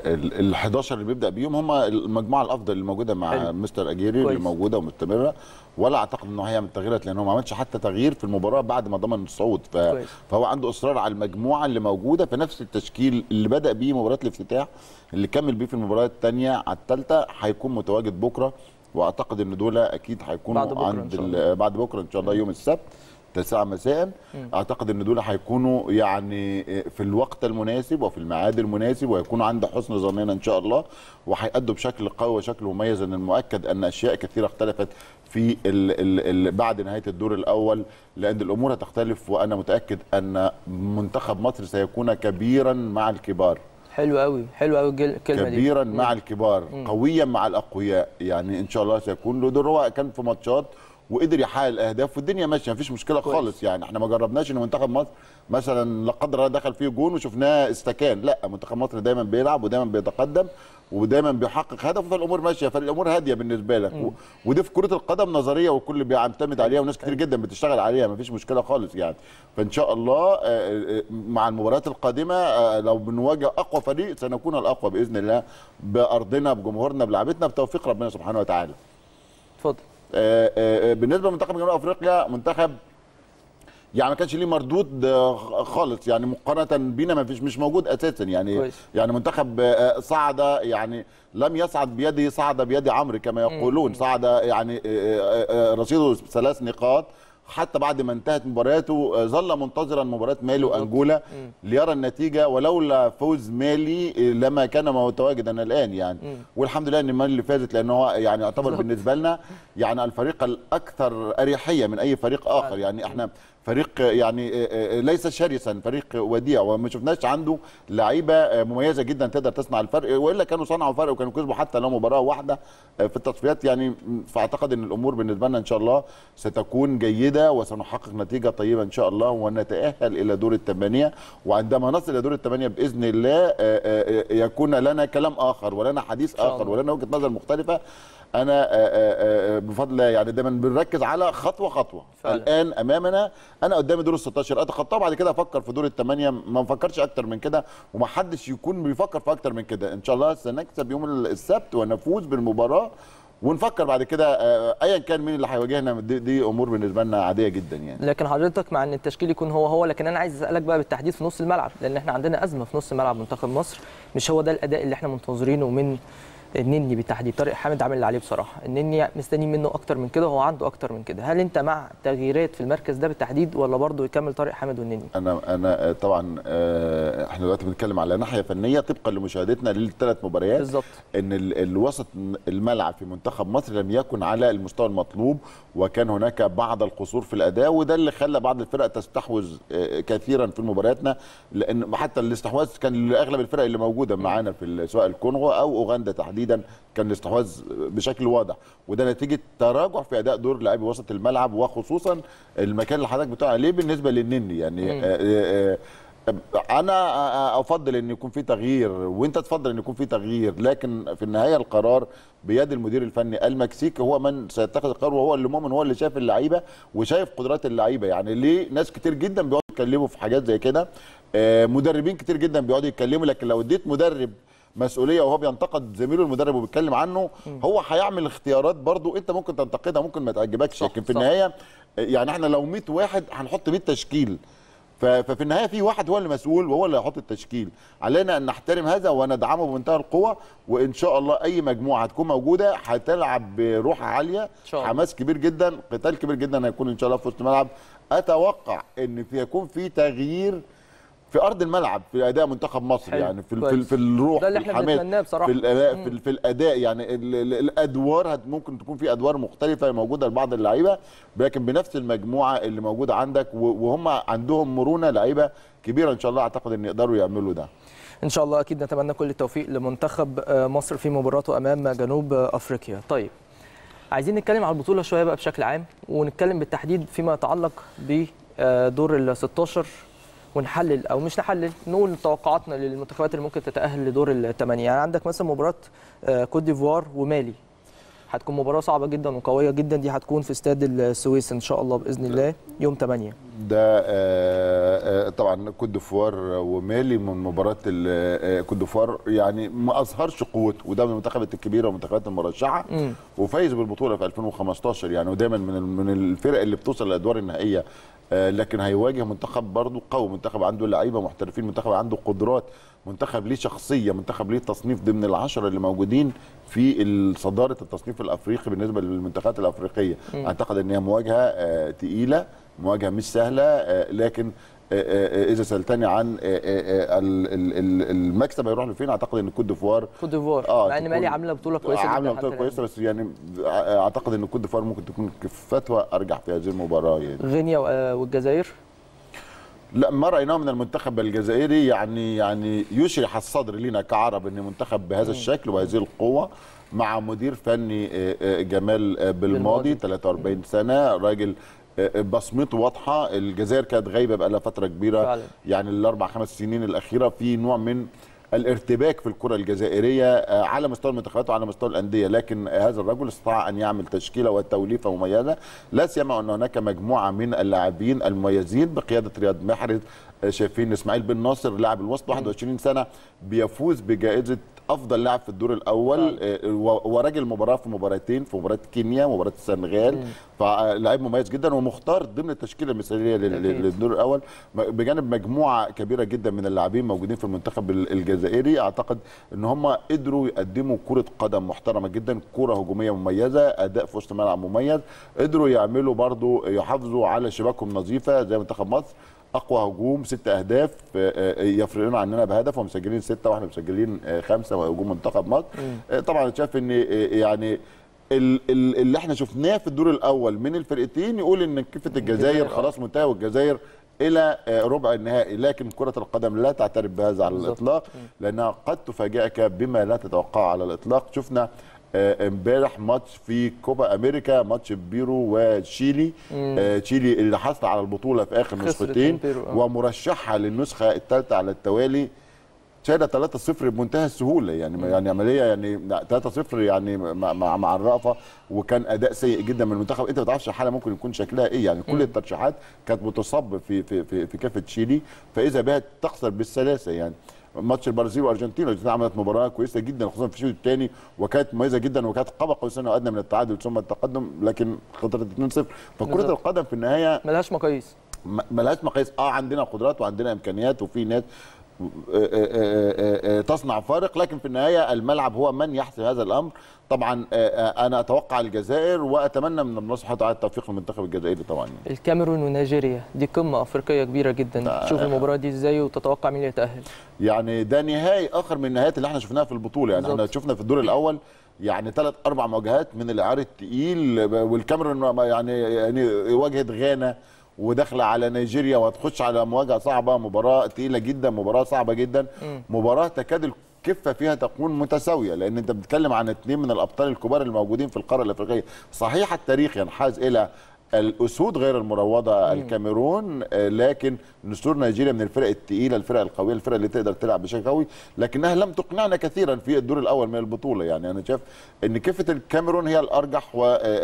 ال حداشر اللي بيبدا بيهم هم المجموعه الافضل اللي موجوده مع حلو. مستر اجيري اللي موجوده ومستمره، ولا اعتقد انه هيعمل تغييرات لانه ما عملش حتى تغيير في المباراه بعد ما ضمن الصعود، ف... فهو عنده اصرار على المجموعه اللي موجوده في نفس التشكيل اللي بدا بيه مباراه الافتتاح، اللي كمل بيه في المباراه الثانيه على الثالثه، هيكون متواجد بكره، واعتقد ان دول اكيد هيكونوا بعد بكره عند ال... بعد بكره ان شاء الله يوم السبت تسعة مساء. اعتقد ان دول هيكونوا يعني في الوقت المناسب وفي الميعاد المناسب، ويكونوا عند حسن ظننا ان شاء الله، وهيأدوا بشكل قوي وشكل مميز. ان المؤكد ان اشياء كثيره اختلفت في ال ال ال بعد نهايه الدور الاول، لان الامور هتختلف، وانا متاكد ان منتخب مصر سيكون كبيرا مع الكبار. حلو قوي، حلو قوي الكلمه دي. كبيرا مع الكبار، مم. قويا مع الاقوياء، يعني ان شاء الله سيكون له دور. هو كان في ماتشات وقدر يحقق الاهداف والدنيا ماشيه، مفيش مشكله كويس. خالص يعني احنا ما جربناش ان منتخب مصر مثلا لا قدر الله دخل فيه جون وشفناه استكان، لا، منتخب مصر دايما بيلعب ودايما بيتقدم ودايما بيحقق هدف، فالامور ماشيه، فالامور هاديه بالنسبه لك. م. ودي في كره القدم نظريه والكل بيعتمد عليها وناس كتير جدا بتشتغل عليها، مفيش مشكله خالص يعني. فان شاء الله مع المباريات القادمه لو بنواجه اقوى فريق سنكون الاقوى باذن الله، بارضنا بجمهورنا بلعبتنا بتوفيق ربنا سبحانه وتعالى. اتفضل. آآ آآ بالنسبه لمنتخب جنوب افريقيا، منتخب يعني ما كانش ليه مردود خالص، يعني مقارنه بينا ما فيش، مش موجود اساسا يعني كويس. يعني منتخب صعد، يعني لم يصعد بيده، صعد بيد عمرو كما يقولون، صعد يعني رصيده ثلاث نقاط، حتى بعد ما انتهت مبارياته ظل منتظرا مباراه مالي وانجولا ليرى النتيجه، ولولا فوز مالي لما كان متواجدا الان يعني. مم. والحمد لله ان مالي اللي فازت، لانه هو يعني يعتبر بالنسبه لنا يعني الفريق الاكثر اريحيه من اي فريق اخر، يعني احنا فريق يعني ليس شرسا، فريق وديع، وما شفناش عنده لعيبه مميزه جدا تقدر تصنع الفرق، والا كانوا صنعوا فرق وكانوا كسبوا حتى لو مباراه واحده في التصفيات يعني. فاعتقد ان الامور بالنسبه لنا ان شاء الله ستكون جيده، وسنحقق نتيجه طيبه ان شاء الله، ونتاهل الى دور الثمانيه. وعندما نصل الى دور الثمانيه باذن الله يكون لنا كلام اخر، ولنا حديث اخر، ولنا وجهه نظر مختلفه. انا بفضل الله يعني دايما بنركز على خطوه خطوه فعلا. الان امامنا، انا قدامي دور ال ستاشر اتخطاه، بعد كده افكر في دور الثمانيه، ما نفكرش اكتر من كده، ومحدش يكون بيفكر في اكتر من كده. ان شاء الله سنكسب يوم السبت ونفوز بالمباراه، ونفكر بعد كده ايا كان مين اللي هيواجهنا، دي, دي امور بالنسبه لنا عاديه جدا يعني. لكن حضرتك مع ان التشكيل يكون هو هو، لكن انا عايز اسالك بقى بالتحديد في نص الملعب، لان احنا عندنا ازمه في نص ملعب منتخب مصر، مش هو ده الاداء اللي احنا منتظرينه من النني بالتحديد. طارق حامد عامل اللي عليه بصراحه، النني مستنيين منه اكتر من كده، وهو عنده اكتر من كده. هل انت مع تغييرات في المركز ده بالتحديد، ولا برضه يكمل طارق حامد والنني؟ انا انا طبعا احنا دلوقتي بنتكلم على ناحيه فنيه طبقا لمشاهدتنا للثلاث مباريات بالظبط، ان الوسط الملعب في منتخب مصر لم يكن على المستوى المطلوب، وكان هناك بعض القصور في الاداء، وده اللي خلى بعض الفرق تستحوذ كثيرا في مبارياتنا، لان حتى الاستحواذ كان لاغلب الفرق اللي موجوده معانا في سواء الكونغو او اوغندا تحديدا، كان الاستحواذ بشكل واضح، وده نتيجه تراجع في اداء دور لاعبي وسط الملعب، وخصوصا المكان اللي حضرتك بتقول عليه بالنسبه للنني يعني. آآ آآ انا افضل ان يكون في تغيير، وانت تفضل ان يكون في تغيير، لكن في النهايه القرار بيد المدير الفني المكسيكي، هو من سيتخذ القرار، وهو اللي مؤمن، هو اللي شايف اللعيبه وشايف قدرات اللعيبه. يعني ليه ناس كتير جدا بيقعدوا يتكلموا في حاجات زي كده، مدربين كتير جدا بيقعدوا يتكلموا، لكن لو اديت مدرب مسؤوليه وهو بينتقد زميله المدرب وبيتكلم عنه، هو هيعمل اختيارات برضو انت ممكن تنتقدها، ممكن ما تعجبكش، لكن في النهايه يعني احنا لو مية واحد هنحط مية تشكيل، ففي النهايه في واحد هو اللي مسؤول وهو اللي هيحط التشكيل. علينا ان نحترم هذا وندعمه بمنتهى القوه، وان شاء الله اي مجموعه هتكون موجوده هتلعب بروح عاليه، حماس كبير جدا، قتال كبير جدا هيكون ان شاء الله في وسط الملعب. اتوقع ان في يكون في تغيير في ارض الملعب في اداء منتخب مصر، حلو. يعني في في, في الروح، ده اللي احنا بنتمناه بصراحه، في الاداء في, في الاداء يعني ال ال الادوار ممكن تكون في ادوار مختلفه موجوده لبعض اللعيبه، لكن بنفس المجموعه اللي موجوده عندك، وهم عندهم مرونه لعيبه كبيره ان شاء الله، اعتقد ان يقدروا يعملوا ده ان شاء الله. اكيد نتمنى كل التوفيق لمنتخب مصر في مباراته امام جنوب افريقيا. طيب عايزين نتكلم على البطوله شويه بقى بشكل عام، ونتكلم بالتحديد فيما يتعلق بدور ال ستاشر ونحلل او مش نحلل، نقول توقعاتنا للمنتخبات اللي ممكن تتاهل لدور الثمانيه. يعني عندك مثلا مباراه كوت ديفوار ومالي، هتكون مباراه صعبه جدا وقويه جدا، دي هتكون في استاد السويس ان شاء الله باذن الله يوم ثمانية. ده آه آه طبعا كوت ديفوار ومالي من مباراه كوت ديفوار يعني ما اظهرش قوته، وده من المنتخبات الكبيره والمنتخبات المرشحه، وفايز بالبطوله في ألفين وخمستاشر يعني، ودايما من من الفرق اللي بتوصل للادوار النهائيه. آه لكن هيواجه منتخب برضه قوي، منتخب عنده لعيبه محترفين، منتخب عنده قدرات، منتخب ليه شخصيه، منتخب ليه تصنيف ضمن العشره اللي موجودين في صداره التصنيف الافريقي بالنسبه للمنتخبات الافريقيه. م. اعتقد ان هي مواجهه آه تقيله، مواجهه مش سهله، آه لكن آه اذا سالتني عن آه المكسب هيروح لفين، اعتقد ان كوت ديفوار كوت ديفوار اه مع ان مالي عامله بطوله كويسه جدا، عامله بطوله كويسه، بس يعني اعتقد ان كوت ديفوار ممكن تكون كفتها ارجح في هذه المباراه يعني. غينيا والجزائر لا، ما رايناه من المنتخب الجزائري يعني يعني يشرح الصدر لنا كعرب ان منتخب بهذا الشكل وهذه القوه، مع مدير فني جمال بالماضي ثلاثة وأربعين سنه، راجل بصمته واضحه. الجزائر كانت غايبه بقى لها فتره كبيره فعلا. يعني الاربع خمس سنين الاخيره في نوع من الارتباك في الكره الجزائريه على مستوى المنتخبات وعلى مستوى الانديه، لكن هذا الرجل استطاع ان يعمل تشكيله وتوليفه مميزه، لا سيما ان هناك مجموعه من اللاعبين المميزين بقياده رياض محرز. شايفين اسماعيل بن ناصر لاعب الوسط واحد وعشرين سنه بيفوز بجائزه افضل لاعب في الدور الاول، وراجل مباراه في مباراتين، في مباراه كينيا ومباراه السنغال، فلاعب مميز جدا ومختار ضمن التشكيله المثاليه للدور الاول، بجانب مجموعه كبيره جدا من اللاعبين موجودين في المنتخب الجزائري. اعتقد ان هم قدروا يقدموا كره قدم محترمه جدا، كره هجوميه مميزه، اداء في وسط الملعب مميز، قدروا يعملوا برضو يحافظوا على شباكهم نظيفه زي منتخب مصر، اقوى هجوم ست اهداف يفرقون عننا بهدف، ومسجلين سته واحنا مسجلين خمسه وهجوم منتخب مصر. طبعا شايف ان يعني اللي احنا شفناه في الدور الاول من الفرقتين يقول ان كفه الجزائر خلاص منتهى، والجزائر الى ربع النهائي، لكن كره القدم لا تعترف بهذا على الاطلاق، لانها قد تفاجئك بما لا تتوقعه على الاطلاق. شفنا امبارح ماتش في كوبا امريكا، ماتش بيرو وتشيلي، آه تشيلي اللي حصل على البطوله في اخر نسختين ومرشحها للنسخه الثالثه على التوالي، شاهد ثلاثة صفر بمنتهى السهوله يعني مم. يعني عمليه يعني ثلاثة صفر يعني مع مع الرأفه، وكان اداء سيء جدا من المنتخب. انت ما تعرفش الحاله ممكن يكون شكلها ايه يعني، كل الترشيحات كانت بتصب في في في, في كافه تشيلي، فاذا بها تخسر بالسلاسه يعني. ماتش البرازيل والارجنتين، الارجنتين عملت مباراه كويسه جدا خصوصا في الشوط الثاني، وكانت مميزه جدا، وكانت قاب قوسين وادنى من التعادل ثم التقدم، لكن خسرت اتنين صفر. فكره القدم في النهايه ملهاش مقاييس، ملهاش مقاييس. اه عندنا قدرات وعندنا امكانيات وفي ناس تصنع فارق، لكن في النهايه الملعب هو من يحسم هذا الامر. طبعا انا اتوقع الجزائر، واتمنى من الله سبحانه وتعالى التوفيق للمنتخب الجزائري. طبعا الكاميرون ونيجيريا دي قمه افريقيه كبيره جدا، تشوف المباراه دي ازاي وتتوقع مين اللي يتاهل؟ يعني ده نهائي اخر من النهايات اللي احنا شفناها في البطوله يعني. بالزبط. احنا شفنا في الدور الاول يعني ثلاث اربع مواجهات من العيار الثقيل، والكاميرون يعني يعني واجهت غانا وداخله على نيجيريا، وهتخش على مواجهه صعبه، مباراه ثقيله جدا، مباراه صعبه جدا، م. مباراه تكاد الكفه فيها تكون متساويه، لان انت بتتكلم عن اثنين من الابطال الكبار الموجودين في القاره الافريقيه. صحيح التاريخ ينحاز الى الاسود غير المروضه الكاميرون، لكن نسور نيجيريا من الفرق الثقيله، الفرق القويه، الفرق اللي تقدر تلعب بشكل قوي، لكنها لم تقنعنا كثيرا في الدور الاول من البطوله يعني. انا شايف ان كفه الكاميرون هي الارجح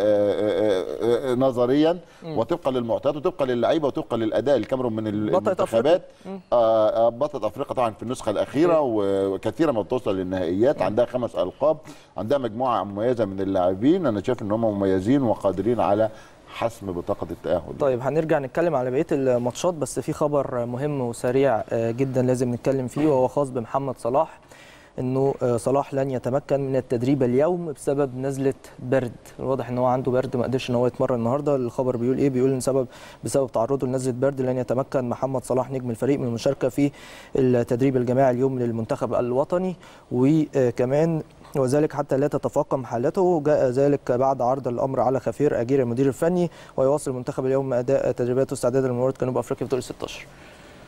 نظريا وطبقا للمعطيات وطبقا للعيبه وطبقا للاداء. الكاميرون من المنتخبات بطلة افريقيا طبعا في النسخه الاخيره، وكثيرا ما بتوصل للنهائيات، عندها خمس القاب، عندها مجموعه مميزه من اللاعبين، انا شايف ان هم مميزين وقادرين على حسم بطاقه التاهل. طيب هنرجع نتكلم على بقيه الماتشات، بس في خبر مهم وسريع جدا لازم نتكلم فيه، وهو خاص بمحمد صلاح، انه صلاح لن يتمكن من التدريب اليوم بسبب نزله برد. الواضح ان هو عنده برد، ما قدرش ان هو يتمرن النهارده. الخبر بيقول ايه؟ بيقول ان سبب بسبب تعرضه لنزله برد لن يتمكن محمد صلاح نجم الفريق من المشاركه في التدريب الجماعي اليوم للمنتخب الوطني، وكمان وذلك حتى لا تتفاقم حالته. جاء ذلك بعد عرض الامر على خفير اجير المدير الفني، ويواصل المنتخب اليوم اداء تدريباته استعدادا لمباراه جنوب افريقيا في دور ال ستاشر.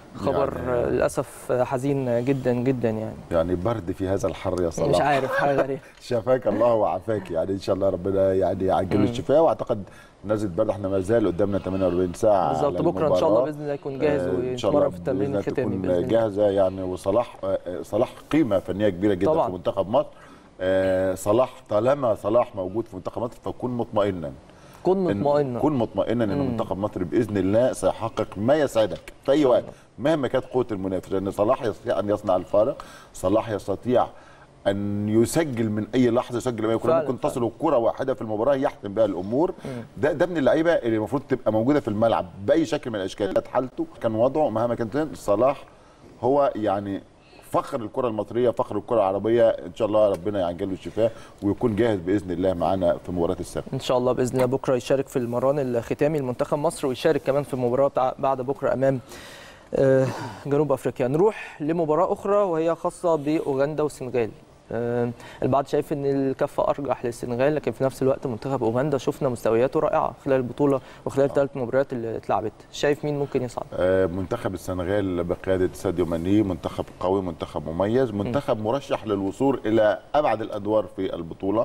خبر يعني للاسف حزين جدا جدا يعني يعني برد في هذا الحر يا صلاح، مش عارف حاجه غريبه. شفاك الله وعافاك يعني ان شاء الله ربنا يعني يعجل الشفاء، واعتقد نزلت برد احنا ما زال قدامنا ثمانية وأربعين ساعه بالظبط. بكره ان شاء الله باذن الله يكون جاهز ويتمرن في التمرين الختامي باذن الله جاهزه يعني. وصلاح صلاح قيمه فنيه كبيره جدا طبعا في منتخب مصر. صلاح طالما صلاح موجود في منتخب مصر فكون مطمئنا كن مطمئنا كن مطمئنا ان منتخب مصر باذن الله سيحقق ما يسعدك في اي وقت مهما كانت قوه المنافس، لان صلاح يستطيع ان يصنع الفارق، صلاح يستطيع ان يسجل من اي لحظه، يسجل ما يكون ممكن تصل الكره واحده في المباراه يحسم بها الامور. ده ده من اللعيبه اللي المفروض تبقى موجوده في الملعب باي شكل من الاشكال. حالته كان وضعه مهما كان صلاح هو يعني فخر الكره المصريه، فخر الكره العربيه. ان شاء الله ربنا يعجل له الشفاء ويكون جاهز باذن الله معانا في مباراه السبت ان شاء الله. باذن الله بكره يشارك في المران الختامي لمنتخب مصر، ويشارك كمان في المباراه بعد بكره امام جنوب افريقيا. نروح لمباراه اخرى وهي خاصه باوغندا والسنغال. البعض شايف ان الكفه ارجح للسنغال، لكن في نفس الوقت منتخب اوغندا شفنا مستوياته رائعه خلال البطوله وخلال ثلاث مباريات اللي اتلعبت. شايف مين ممكن يصعد؟ منتخب السنغال بقياده ساديو ماني منتخب قوي، منتخب مميز، منتخب مرشح للوصول الى ابعد الادوار في البطوله.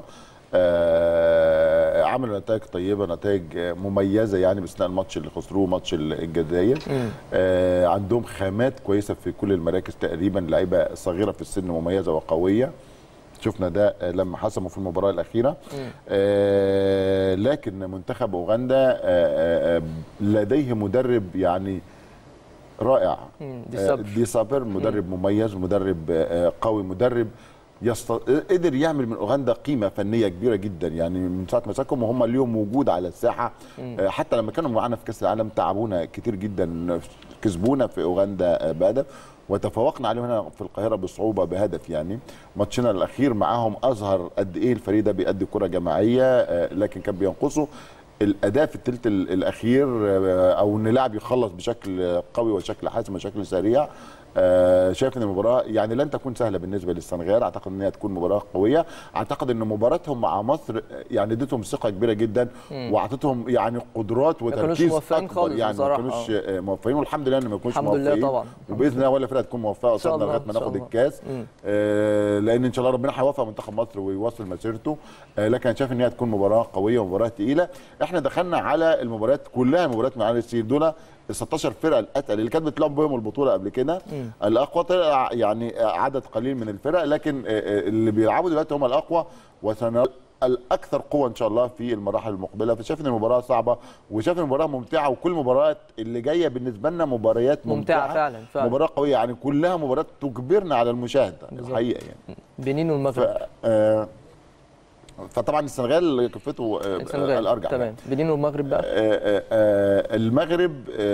آه عملوا نتائج طيبه، نتائج مميزه يعني باستثناء الماتش اللي خسروه ماتش الجزائر. آه عندهم خامات كويسه في كل المراكز تقريبا، لعيبه صغيره في السن مميزه وقويه، شفنا ده لما حسموا في المباراه الاخيره. آه لكن منتخب اوغندا آه آه لديه مدرب يعني رائع، دي, دي صابر، مدرب مم. مميز، مدرب آه قوي، مدرب يست... قدر يعمل من اوغندا قيمه فنيه كبيره جدا يعني من ساعه ما مسكهم وهم اليوم موجود على الساحه. مم. حتى لما كانوا معانا في كاس العالم تعبونا كتير جدا، كسبونا في اوغندا بهدف وتفوقنا عليهم هنا في القاهره بصعوبه بهدف. يعني ماتشنا الاخير معاهم اظهر قد ايه الفريق ده بيأدي كره جماعيه، لكن كان بينقصه الاداء في الثلث الاخير او ان اللاعب يخلص بشكل قوي وشكل حاسم وشكل سريع. آه شايف ان المباراه يعني لن تكون سهله بالنسبه للسنغال، اعتقد ان هي تكون مباراه قويه. اعتقد ان مباراتهم مع مصر يعني ادتهم ثقه كبيره جدا واعطتهم يعني قدرات وتركيز اكبر، يعني ما كانوش موفقين، والحمد لله ان ما يكونوش موفقين. الحمد لله طبعا، وباذن الله ولا فرقه تكون موفقه قصادنا لغايه ما ناخد الكاس. آه لان ان شاء الله ربنا هيوفق منتخب مصر ويواصل مسيرته. آه لكن انا شايف ان هي تكون مباراه قويه ومباراه ثقيله. احنا دخلنا على المباريات كلها مباريات من عالي السير، دول ال ستاشر فرقه الاتقل اللي كانت بتلعب بهم البطوله قبل كده. الاقوى طلع يعني عدد قليل من الفرق، لكن اللي بيلعبوا دلوقتي هم الاقوى وسنرى الاكثر قوه ان شاء الله في المراحل المقبله. فشايف ان المباراه صعبه وشايف ان المباراه ممتعه، وكل المباريات اللي جايه بالنسبه لنا مباريات ممتعه, ممتعة فعلا, فعلا مباراه قويه يعني كلها مباريات تجبرنا على المشاهده الحقيقه يعني. بنين والمغرب آه فطبعا السنغال كفته الارجح تمام. بنين والمغرب بقى المغرب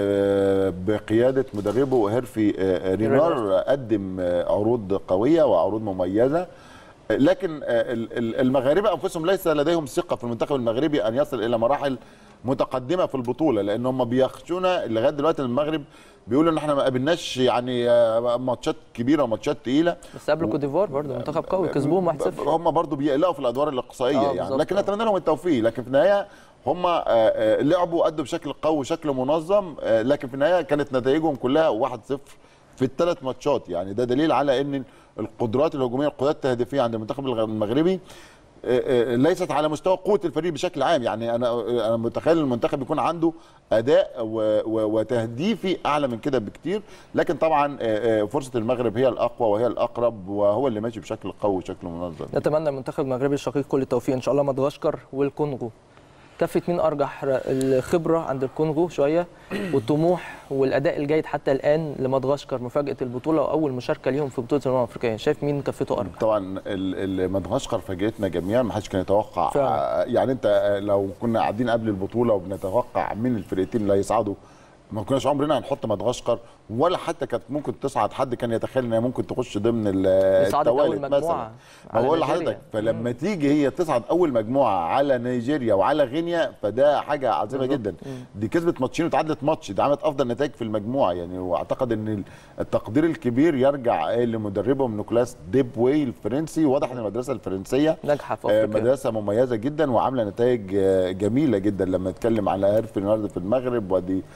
بقياده مدربه هيرفي رينار قدم عروض قويه وعروض مميزه، لكن المغاربه انفسهم ليس لديهم ثقه في المنتخب المغربي ان يصل الى مراحل متقدمه في البطوله، لان هم بيخشونا لغايه دلوقتي. المغرب بيقولوا ان احنا ما قابلناش يعني ماتشات كبيره وماتشات ثقيله، بس قبل كوت ديفوار برضه منتخب قوي كسبوهم واحد صفر. هم برضه بيقلقوا في الادوار الاقصائيه آه يعني، لكن اتمنى لهم التوفيق. لكن في النهايه هم لعبوا وادوا بشكل قوي وشكل منظم، لكن في النهايه كانت نتائجهم كلها واحد صفر في الثلاث ماتشات. يعني ده دليل على ان القدرات الهجوميه القدرات التهديفيه عند المنتخب المغربي ليست على مستوى قوه الفريق بشكل عام. يعني انا انا متخيل المنتخب يكون عنده اداء وتهديفي اعلى من كده بكتير، لكن طبعا فرصه المغرب هي الاقوى وهي الاقرب وهو اللي ماشي بشكل قوي وشكل منظم. نتمنى المنتخب المغربي الشقيق كل التوفيق ان شاء الله. مدغشقر والكونغو، كفه مين ارجح؟ الخبره عند الكونغو شويه والطموح والاداء الجيد حتى الان لمدغشقر، مفاجاه البطوله واول مشاركه ليهم في بطوله الامم الافريقيه. شايف مين كفته ارجح؟ طبعا مدغشقر فاجئتنا جميعا، ما حدش كان يتوقع فعلا. يعني انت لو كنا قاعدين قبل البطوله وبنتوقع من الفرقتين اللي هيصعدوا ما كناش عمرنا هنحط مدغشقر ولا حتى كانت ممكن تصعد. حد كان يتخيل ان هي ممكن تخش ضمن التوالد مثلا. ما بقول لحضرتك فلما تيجي هي تصعد اول مجموعه على نيجيريا وعلى غينيا فده حاجه عظيمه جدا. دي كسبت ماتشين وتعادلت ماتش، دي عملت افضل نتائج في المجموعه يعني. واعتقد ان التقدير الكبير يرجع لمدربهم نيكولاس ديبوي الفرنسي. واضح ان المدرسه الفرنسيه ناجحه في افريقيا، مدرسه مميزه جدا وعامله نتائج جميله جدا. لما نتكلم على هيرفي رينار في المغرب ودي ودي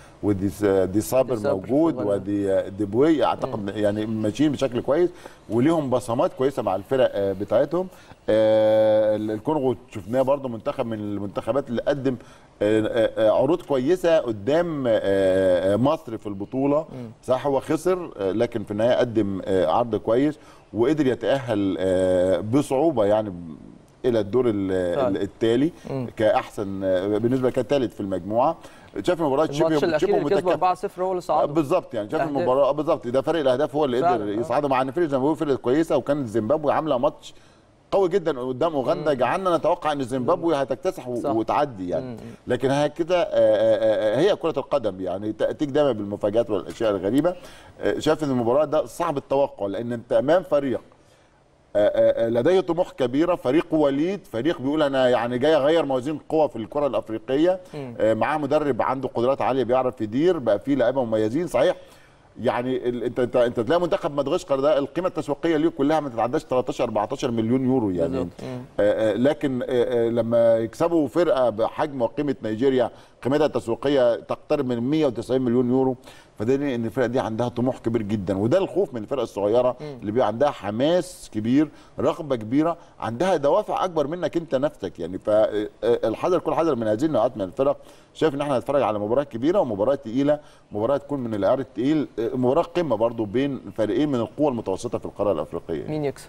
دي دي صابر موجود، ودي ديبوي اعتقد مم. يعني ماشيين بشكل كويس وليهم بصمات كويسه مع الفرق بتاعتهم. الكونغو شفناه برضو منتخب من المنتخبات اللي قدم عروض كويسه قدام مصر في البطوله. صح هو خسر لكن في النهايه قدم عرض كويس وقدر يتاهل بصعوبه يعني الى الدور التالي كاحسن بالنسبه كثالث في المجموعه. شاف المباراه شبه الماتش الاخير اللي كسب أربعة صفر هو اللي صعد بالظبط يعني شاف المباراه بالظبط ده فرق الاهداف هو اللي قدر يصعدوا مع ان فرقه زيمبابوي فرقه كويسه وكانت زيمبابوي عامله ماتش قوي جدا قدام اوغندا جعلنا نتوقع ان زيمبابوي هتكتسح وتعدي يعني مم. لكن هي كده هي كره القدم يعني تاتيك دايما بالمفاجات والاشياء الغريبه. شاف ان المباراه ده صعب التوقع لان انت امام فريق لديه طموح كبيره، فريق وليد، فريق بيقول انا يعني جاي اغير موازين قوه في الكره الافريقيه، معاه مدرب عنده قدرات عاليه بيعرف يدير، بقى فيه لعيبه مميزين صحيح. يعني انت انت انت تلاقي منتخب مدغشقر ده القيمه التسويقيه ليه كلها ما تتعداش تلتاشر اربعتاشر مليون يورو يعني آآ آآ لكن آآ لما يكسبوا فرقه بحجم وقيمه نيجيريا قيمتها التسويقيه تقترب من مية وتسعين مليون يورو، فده ان الفرقه دي عندها طموح كبير جدا وده الخوف من الفرقه الصغيره اللي بيبقى عندها حماس كبير، رغبه كبيره، عندها دوافع اكبر منك انت نفسك يعني. فالحذر كل حذر من هذه النوعات من الفرق. شايف ان احنا هنتفرج على مباراه كبيره ومباراه ثقيله، مباراه تكون من العيار الثقيل، مباراه قمه برضو بين فريقين من القوى المتوسطه في القاره الافريقيه. مين يكسب؟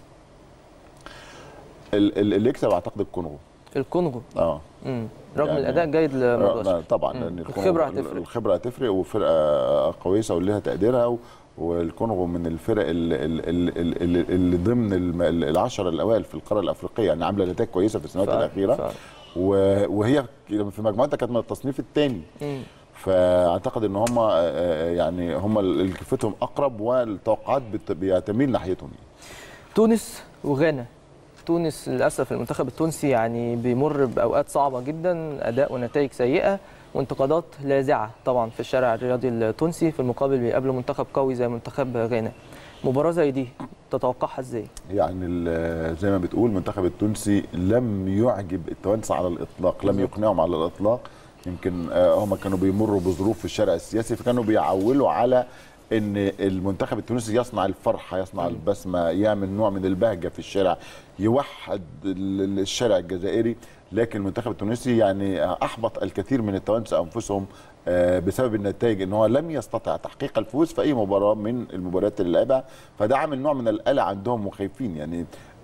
اللي يكسب اعتقد الكونغو. الكونغو اه امم رغم يعني الاداء الجيد لمدغشقر طبعا لان الخبره هتفرق الخبره هتفرق وفرقه كويسه ولها تقديرها، والكونغو من الفرق اللي, اللي, اللي ضمن العشره الاوائل في القاره الافريقيه يعني عامله نتائج كويسه في السنوات فعلا الاخيره فعلا. وهي في مجموعتها كانت من التصنيف الثاني، فاعتقد ان هم يعني هم اللي كفتهم اقرب والتوقعات بتميل ناحيتهم. تونس وغانا. تونس للاسف المنتخب التونسي يعني بيمر باوقات صعبه جدا، اداء ونتائج سيئه وانتقادات لاذعه طبعا في الشارع الرياضي التونسي، في المقابل بيقابلوا منتخب قوي زي منتخب غانا. مباراه زي دي تتوقعها ازاي؟ يعني زي ما بتقول المنتخب التونسي لم يعجب التوانسه على الاطلاق، لم يقنعهم على الاطلاق. يمكن هم كانوا بيمروا بظروف في الشارع السياسي فكانوا بيعولوا على ان المنتخب التونسي يصنع الفرحه، يصنع البسمه، يعمل نوع من البهجه في الشارع، يوحد الشارع الجزائري. لكن المنتخب التونسي يعني احبط الكثير من التوانسه انفسهم بسبب النتائج، ان هو لم يستطع تحقيق الفوز في اي مباراه من المباريات اللي لعبها، فده عامل نوع من القلق عندهم وخايفين يعني.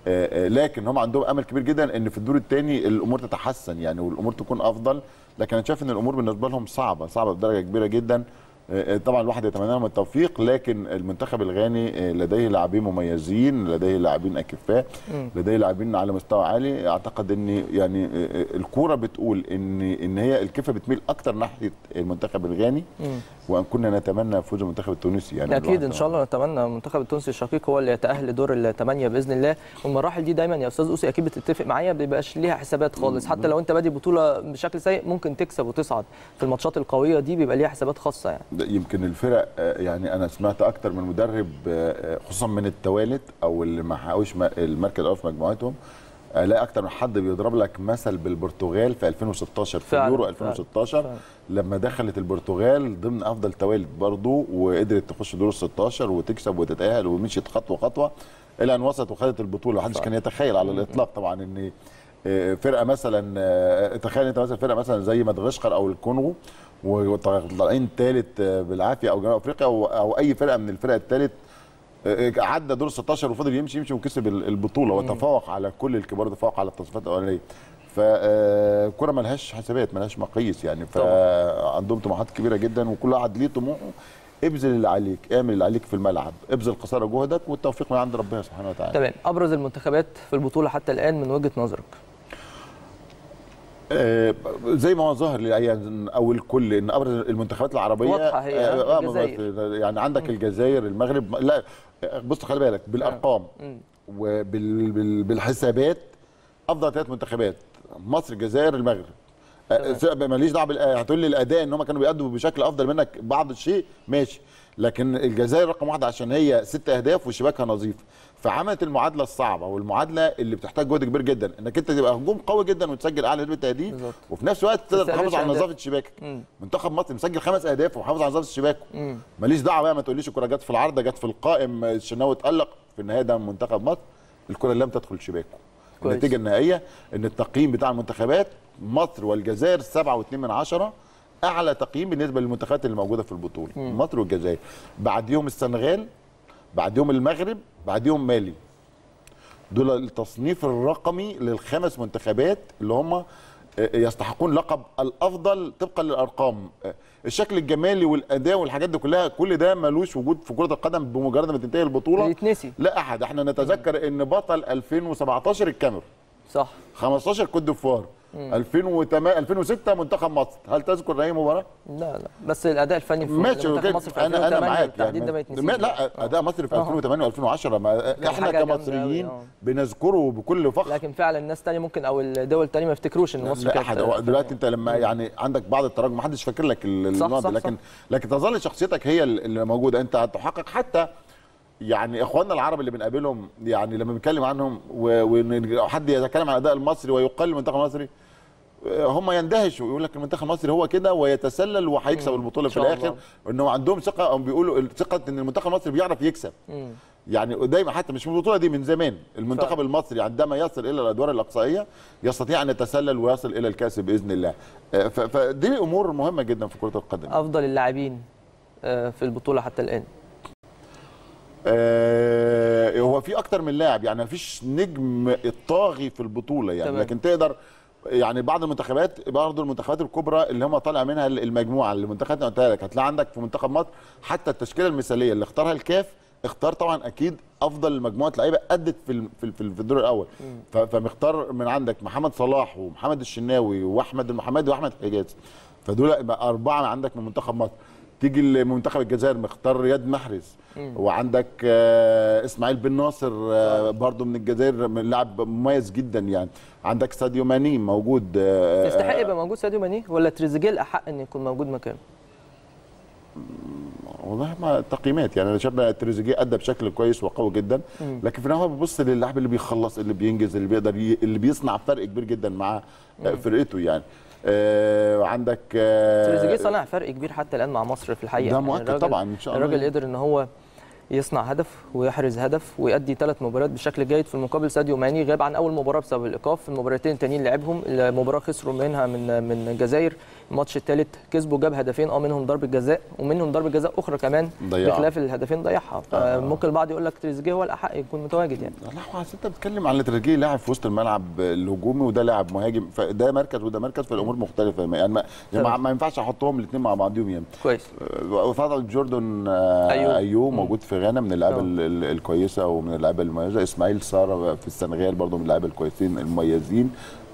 لكن هم عندهم امل كبير جدا ان في الدور الثاني الامور تتحسن يعني والامور تكون افضل، لكن انا شايف ان الامور بالنسبه لهم صعبه صعبه بدرجه كبيره جدا. طبعا الواحد يتمنى لهم التوفيق، لكن المنتخب الغاني لديه لاعبين مميزين، لديه لاعبين اكفاء، لديه لاعبين على مستوى عالي. اعتقد ان يعني الكوره بتقول ان ان هي الكفه بتميل اكتر ناحيه المنتخب الغاني، وان كنا نتمنى فوز المنتخب التونسي يعني اكيد ان شاء الله نتمنى المنتخب التونسي الشقيق هو اللي يتاهل لدور الثمانيه باذن الله. والمراحل دي دايما يا استاذ اوسي اكيد بتتفق معايا ما بيبقاش ليها حسابات خالص، حتى لو انت بادي بطوله بشكل سيء ممكن تكسب وتصعد، في الماتشات القويه دي بيبقى ليها حسابات خاصه يعني. يمكن الفرق يعني انا سمعت اكتر من مدرب خصوصا من التوالت او اللي ما حققوش المركز الاول في مجموعتهم، الاقي اكتر من حد بيضرب لك مثل بالبرتغال في ألفين وستاشر في اليورو ألفين وستاشر فعلا. لما دخلت البرتغال ضمن افضل توالت برضه وقدرت تخش دور ال ستاشر وتكسب وتتاهل ومشيت خطوه خطوه الى ان وصلت وخدت البطوله. محدش كان يتخيل على الاطلاق طبعا ان فرقه مثلا، تخيل انت مثلا فرقه مثلا زي مدغشقر او الكونغو وطالعين ثالث بالعافيه او جنوب افريقيا او, أو اي فرقه من الفرق الثالث عدى دور ستاشر وفضل يمشي يمشي وكسب البطوله وتفوق على كل الكبار، تفوق على التصفيات الاولانيه. فالكره مالهاش حسابات مالهاش مقاييس يعني، فعندهم طموحات كبيره جدا وكل واحد ليه طموحه. ابذل اللي عليك، اعمل اللي عليك في الملعب، ابذل قصارى جهدك والتوفيق من عند ربنا سبحانه وتعالى. تمام. ابرز المنتخبات في البطوله حتى الان من وجهه نظرك؟ آه زي ما هو ظاهر للايام او الكل ان ابرز المنتخبات العربيه واضحه هي آه الجزائر. يعني عندك م. الجزائر، المغرب، لا بص خلي بالك بالارقام وبالحسابات افضل ثلاث منتخبات مصر الجزائر المغرب. آه ماليش دعوه هتقول لي الاداء ان هم كانوا بيأدوا بشكل افضل منك بعض الشيء ماشي، لكن الجزائر رقم واحد عشان هي ست اهداف وشباكها نظيف، فعملت المعادله الصعبه والمعادله اللي بتحتاج جهد كبير جدا، انك انت تبقى هجوم قوي جدا وتسجل اعلى نسبه تهديف وفي نفس الوقت تقدر تحافظ على نظافه شباكك. منتخب مصر مسجل خمس اهداف ومحافظ على نظافه شباكه. ماليش دعوه بقى، ما تقوليش الكره جت في العارضه، جت في القائم، الشناوي اتالق، في النهايه ده منتخب مصر الكره لم تدخل شباكه. النتيجه النهائيه ان التقييم بتاع المنتخبات مصر والجزائر سبعة واتنين من عشرة، اعلى تقييم بالنسبه للمنتخبات اللي موجوده في البطوله. مم. مصر والجزائر، بعديهم السنغال، بعديهم المغرب، بعديهم مالي. دول التصنيف الرقمي للخمس منتخبات اللي هم يستحقون لقب الافضل طبقا للارقام. الشكل الجمالي والاداء والحاجات دي كلها، كل ده ملوش وجود في كره القدم بمجرد ما تنتهي البطوله يتنسي. لا احد. احنا نتذكر ان بطل ألفين وسبعتاشر الكاميرون، صح، خمستاشر كوت ديفوار، ألفين وتمانية ألفين وستة منتخب مصر. هل تذكر اي مباراه؟ لا لا، بس الاداء الفني في ماشي منتخب مصر في انا انا معاك يعني. ده ما يتنسيش. لا، اداء مصر في ألفين وتمانية وألفين وعشرة ما احنا كمصريين بنذكره بكل فخر، لكن فعلا الناس الثانيه ممكن او الدول الثانيه ما يفتكروش ان مصر لا احد. دلوقتي انت لما يعني عندك بعض التراجع ما حدش فاكر لك النقط، لكن صح. لكن تظل شخصيتك هي اللي موجوده، انت هتحقق. حتى يعني اخواننا العرب اللي بنقابلهم يعني لما بنتكلم عنهم وحد يتكلم عن الاداء المصري ويقل المنتخب المصري، هم يندهشوا ويقول لك المنتخب المصري هو كده ويتسلل وهيكسب البطوله في الاخر، انه عندهم ثقه او بيقولوا ثقه ان المنتخب المصري بيعرف يكسب. مم. يعني دايما حتى مش من البطوله دي، من زمان المنتخب فعلا. المصري عندما يصل الى الادوار الاقصائيه يستطيع ان يتسلل ويصل الى الكاس باذن الله. فدي امور مهمه جدا في كره القدم. افضل اللاعبين في البطوله حتى الان؟ آه هو في اكتر من لاعب، يعني مفيش نجم الطاغي في البطوله يعني، تمام. لكن تقدر يعني بعض المنتخبات، برضه المنتخبات الكبرى اللي هم طالع منها المجموعه اللي المنتخبات اللي قلتها لك، هتلاقي عندك في منتخب مصر حتى التشكيله المثاليه اللي اختارها الكاف، اختار طبعا اكيد افضل مجموعه لعيبه ادت في في في الدور الاول. فمختار من عندك محمد صلاح ومحمد الشناوي واحمد المحمدي واحمد حجازي، فدول اربعه عندك من منتخب مصر. تيجي لمنتخب الجزائر مختار رياض محرز، مم. وعندك آه اسماعيل بن ناصر آه برضو من الجزائر، لاعب مميز جدا يعني. عندك ساديو ماني موجود. آه يستحق يبقى موجود ساديو ماني ولا تريزيجيه الاحق ان يكون موجود مكانه؟ والله ما التقييمات يعني، انا شايف تريزيجيه ادى بشكل كويس وقوي جدا، مم. لكن في النهايه ببص للاعب اللي بيخلص، اللي بينجز، اللي بيقدر ي... اللي بيصنع فرق كبير جدا مع فرقته يعني. آه عندك آه تريزيجيه صنع فرق كبير حتى الان مع مصر في الحقيقه، ده مؤكد يعني طبعا ان شاء الله. الراجل قدر ان هو يصنع هدف ويحرز هدف ويؤدي ثلاث مباريات بشكل جيد. في المقابل ساديو ماني غاب عن اول مباراه بسبب الايقاف، في المباراتين التانيين لعبهم، المباراه خسروا منها من من الجزائر، الماتش الثالث كسبوا، جاب هدفين اه منهم ضربه جزاء ومنهم ضربه جزاء اخرى كمان ضيعها، بخلاف الهدفين ضيعها. فممكن البعض يقول لك تريزيجيه هو الاحق يكون متواجد يعني. لا هو انت بتتكلم عن تريزيجيه لاعب في وسط الملعب الهجومي وده لاعب مهاجم، فده مركز وده مركز، فالامور مختلفه يعني ما, يعني ما ينفعش احطهم الاثنين مع بعضهم يعني. كويس. وفضل جوردن ايوب, أيوب موجود في غانا من اللعيبه الكويسه ومن اللعيبه المميزه. اسماعيل ساره في السنغال برضه من اللعيبه الكويسين المميزين.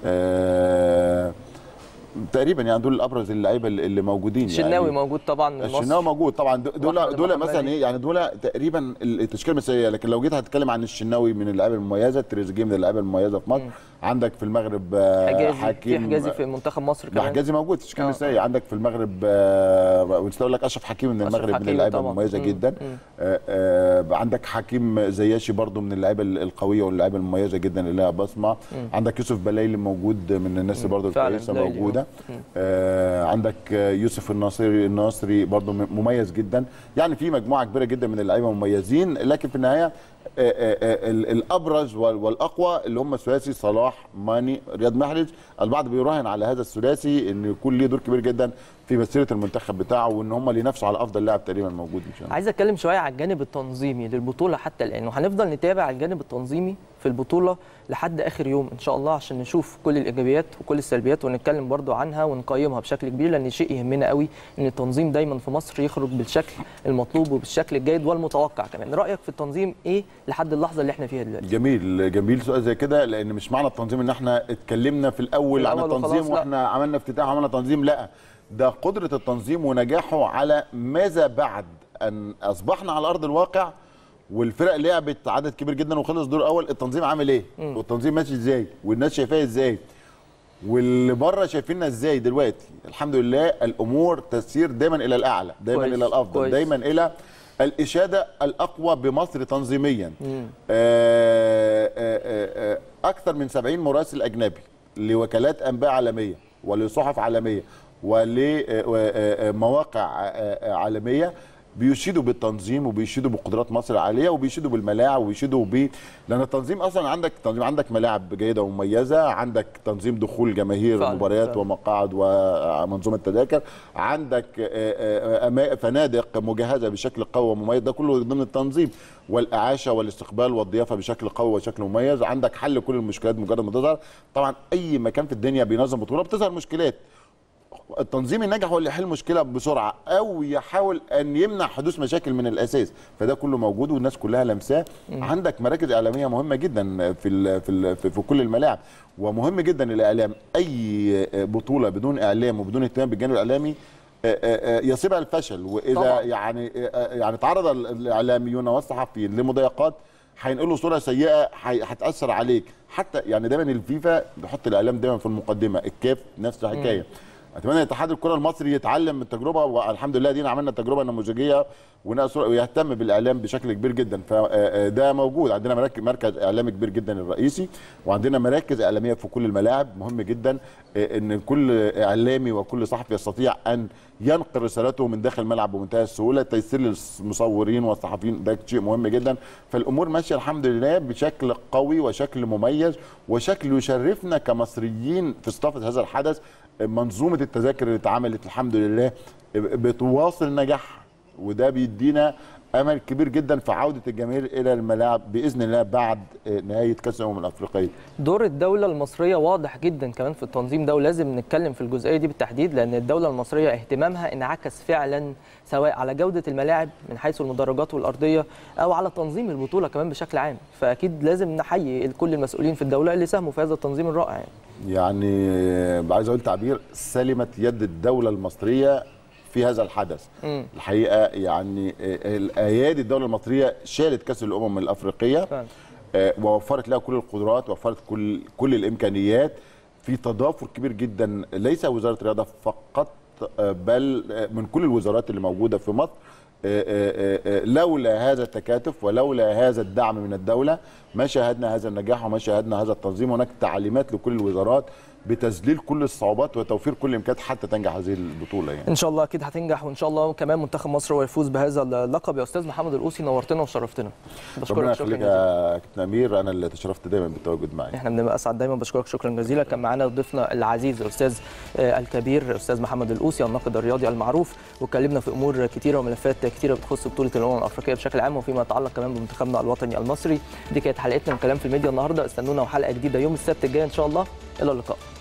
آه تقريبا يعني دول الابرز اللعيبه اللي موجودين. الشناوي يعني موجود طبعا، الشناوي موجود طبعا، دول دول مثلا ايه يعني، دول تقريبا التشكيله المثاليه. لكن لو جيت هتكلم عن الشناوي من اللعيبه المميزه، تريزيجيه من اللعيبه المميزه في مصر. م. عندك في المغرب حجازي، حكيم، في حجازي في منتخب مصر كمان، حجازي موجود في التشكيله المثاليه. عندك في المغرب ونسيت اقول لك اشرف حكيم من المغرب من اللعيبه المميزه جدا. آآ آآ عندك حكيم زياشي برضو من اللعيبه القويه واللعيبه المميزه جدا اللي لها بصمه. عندك يوسف بلايلي موجود من الناس برضو الكويسه موجوده. آه عندك يوسف الناصري الناصري برضو مميز جدا. يعني في مجموعه كبيره جدا من اللعيبه مميزين، لكن في النهايه آه آه الابرز والاقوى اللي هم الثلاثي صلاح ماني رياض محرز. البعض بيراهن على هذا الثلاثي ان يكون ليه دور كبير جدا في مسيره المنتخب بتاعه، وان هم اللي ينافسوا على افضل لاعب تقريبا موجود ان شاء الله. عايز اتكلم شويه على الجانب التنظيمي للبطوله حتى الان، وهنفضل نتابع الجانب التنظيمي في البطوله لحد اخر يوم ان شاء الله، عشان نشوف كل الايجابيات وكل السلبيات ونتكلم برضو عنها ونقيمها بشكل كبير، لان شيء يهمنا قوي ان التنظيم دايما في مصر يخرج بالشكل المطلوب وبالشكل الجيد والمتوقع كمان. رايك في التنظيم ايه لحد اللحظه اللي احنا فيها دلوقتي؟ جميل جميل سؤال زي كده، لان مش معنى التنظيم ان احنا اتكلمنا في الاول, في الأول عن التنظيم واحنا عملنا افتتاح وعملنا تنظيم، لا، ده قدره التنظيم ونجاحه على ماذا بعد ان اصبحنا على ارض الواقع والفرق لعبت عدد كبير جدا وخلص دور اول، التنظيم عامل ايه؟ م. والتنظيم ماشي ازاي؟ والناس شايفاه ازاي؟ واللي بره شايفيننا ازاي دلوقتي. الحمد لله الامور تسير دايما الى الاعلى، دايما كويس. الى الافضل كويس. دايما الى الاشاده الاقوى بمصر تنظيميا. آآ آآ اكثر من سبعين مراسل اجنبي لوكالات انباء عالميه ولصحف عالميه ولمواقع عالميه بيشيدوا بالتنظيم وبيشيدوا بقدرات مصر العاليه وبيشيدوا بالملاعب وبيشيدوا ب لان التنظيم اصلا عندك تنظيم، عندك ملاعب جيده ومميزه، عندك تنظيم دخول جماهير المباريات ومقاعد ومنظومه تذاكر، عندك فنادق مجهزه بشكل قوي ومميز، ده كله ضمن التنظيم، والاعاشه والاستقبال والضيافه بشكل قوي وشكل مميز، عندك حل كل المشكلات مجرد ما تظهر. طبعا اي مكان في الدنيا بينظم بطوله بتظهر مشكلات، التنظيم الناجح هو اللي يحل مشكله بسرعه او يحاول ان يمنع حدوث مشاكل من الاساس، فده كله موجود والناس كلها لمساه. عندك مراكز اعلاميه مهمه جدا في ال في ال في كل الملاعب، ومهم جدا الاعلام. اي بطوله بدون اعلام وبدون اهتمام بالجانب الاعلامي يصيبها الفشل، واذا طبعا. يعني يعني تعرض الاعلاميون والصحفيين لمضايقات هينقلوا صوره سيئه هتاثر عليك. حتى يعني دايما الفيفا بيحط الاعلام دايما في المقدمه، الكاف نفس الحكايه. اتمنى اتحاد الكره المصري يتعلم من التجربه، والحمد لله دينا عملنا تجربه نموذجيه ويهتم بالاعلام بشكل كبير جدا، فده موجود. عندنا مركز اعلامي كبير جدا الرئيسي، وعندنا مراكز اعلاميه في كل الملاعب. مهم جدا ان كل اعلامي وكل صحفي يستطيع ان ينقل رسالته من داخل الملعب بمنتهى السهوله، تيسير للمصورين والصحفيين، ده شيء مهم جدا. فالامور ماشيه الحمد لله بشكل قوي وشكل مميز وشكل يشرفنا كمصريين في استضافه هذا الحدث. منظومه التذاكر اللي اتعملت الحمد لله بتواصل نجاحها، وده بيدينا امل كبير جدا في عوده الجماهير الى الملاعب باذن الله بعد نهايه كاس الامم الافريقيه. دور الدوله المصريه واضح جدا كمان في التنظيم ده، ولازم نتكلم في الجزئيه دي بالتحديد، لان الدوله المصريه اهتمامها انعكس فعلا سواء على جوده الملاعب من حيث المدرجات والارضيه او على تنظيم البطوله كمان بشكل عام. فاكيد لازم نحيي كل المسؤولين في الدوله اللي ساهموا في هذا التنظيم الرائع. يعني يعني عايز اقول تعبير سلمت يد الدوله المصريه في هذا الحدث. م. الحقيقه يعني ايادي الدوله المصريه شالت كاس الامم الافريقيه فعلا. ووفرت لها كل القدرات، وفرت كل كل الامكانيات في تضافر كبير جدا، ليس وزاره الرياضه فقط بل من كل الوزارات اللي موجوده في مصر. لولا هذا التكاتف ولولا هذا الدعم من الدوله ما شاهدنا هذا النجاح وما شاهدنا هذا التنظيم. هناك تعليمات لكل الوزارات بتذليل كل الصعوبات وتوفير كل الامكانيات حتى تنجح هذه البطوله. يعني ان شاء الله اكيد هتنجح، وان شاء الله كمان منتخب مصر هو يفوز بهذا اللقب. يا استاذ محمد القوسي نورتنا وشرفتنا. بشكرك شكرا جزيلا. كابتن امير، انا اللي تشرفت دايما بالتواجد معاك. احنا بنبقى اسعد دايما. بشكرك شكرا جزيلا. كان معانا ضيفنا العزيز الاستاذ الكبير الاستاذ محمد القوسي الناقد الرياضي المعروف، واتكلمنا في امور كثيره وملفات كثيره بتخص بطوله الامم الافريقيه بشكل عام وفيما يتعلق كمان بمنتخبنا الوطني المصري. دي كانت حلقتنا من كلام في الميديا النهارده، استنونا وحلقه جديده يوم السبت الجاي ان شاء الله. الى اللقاء.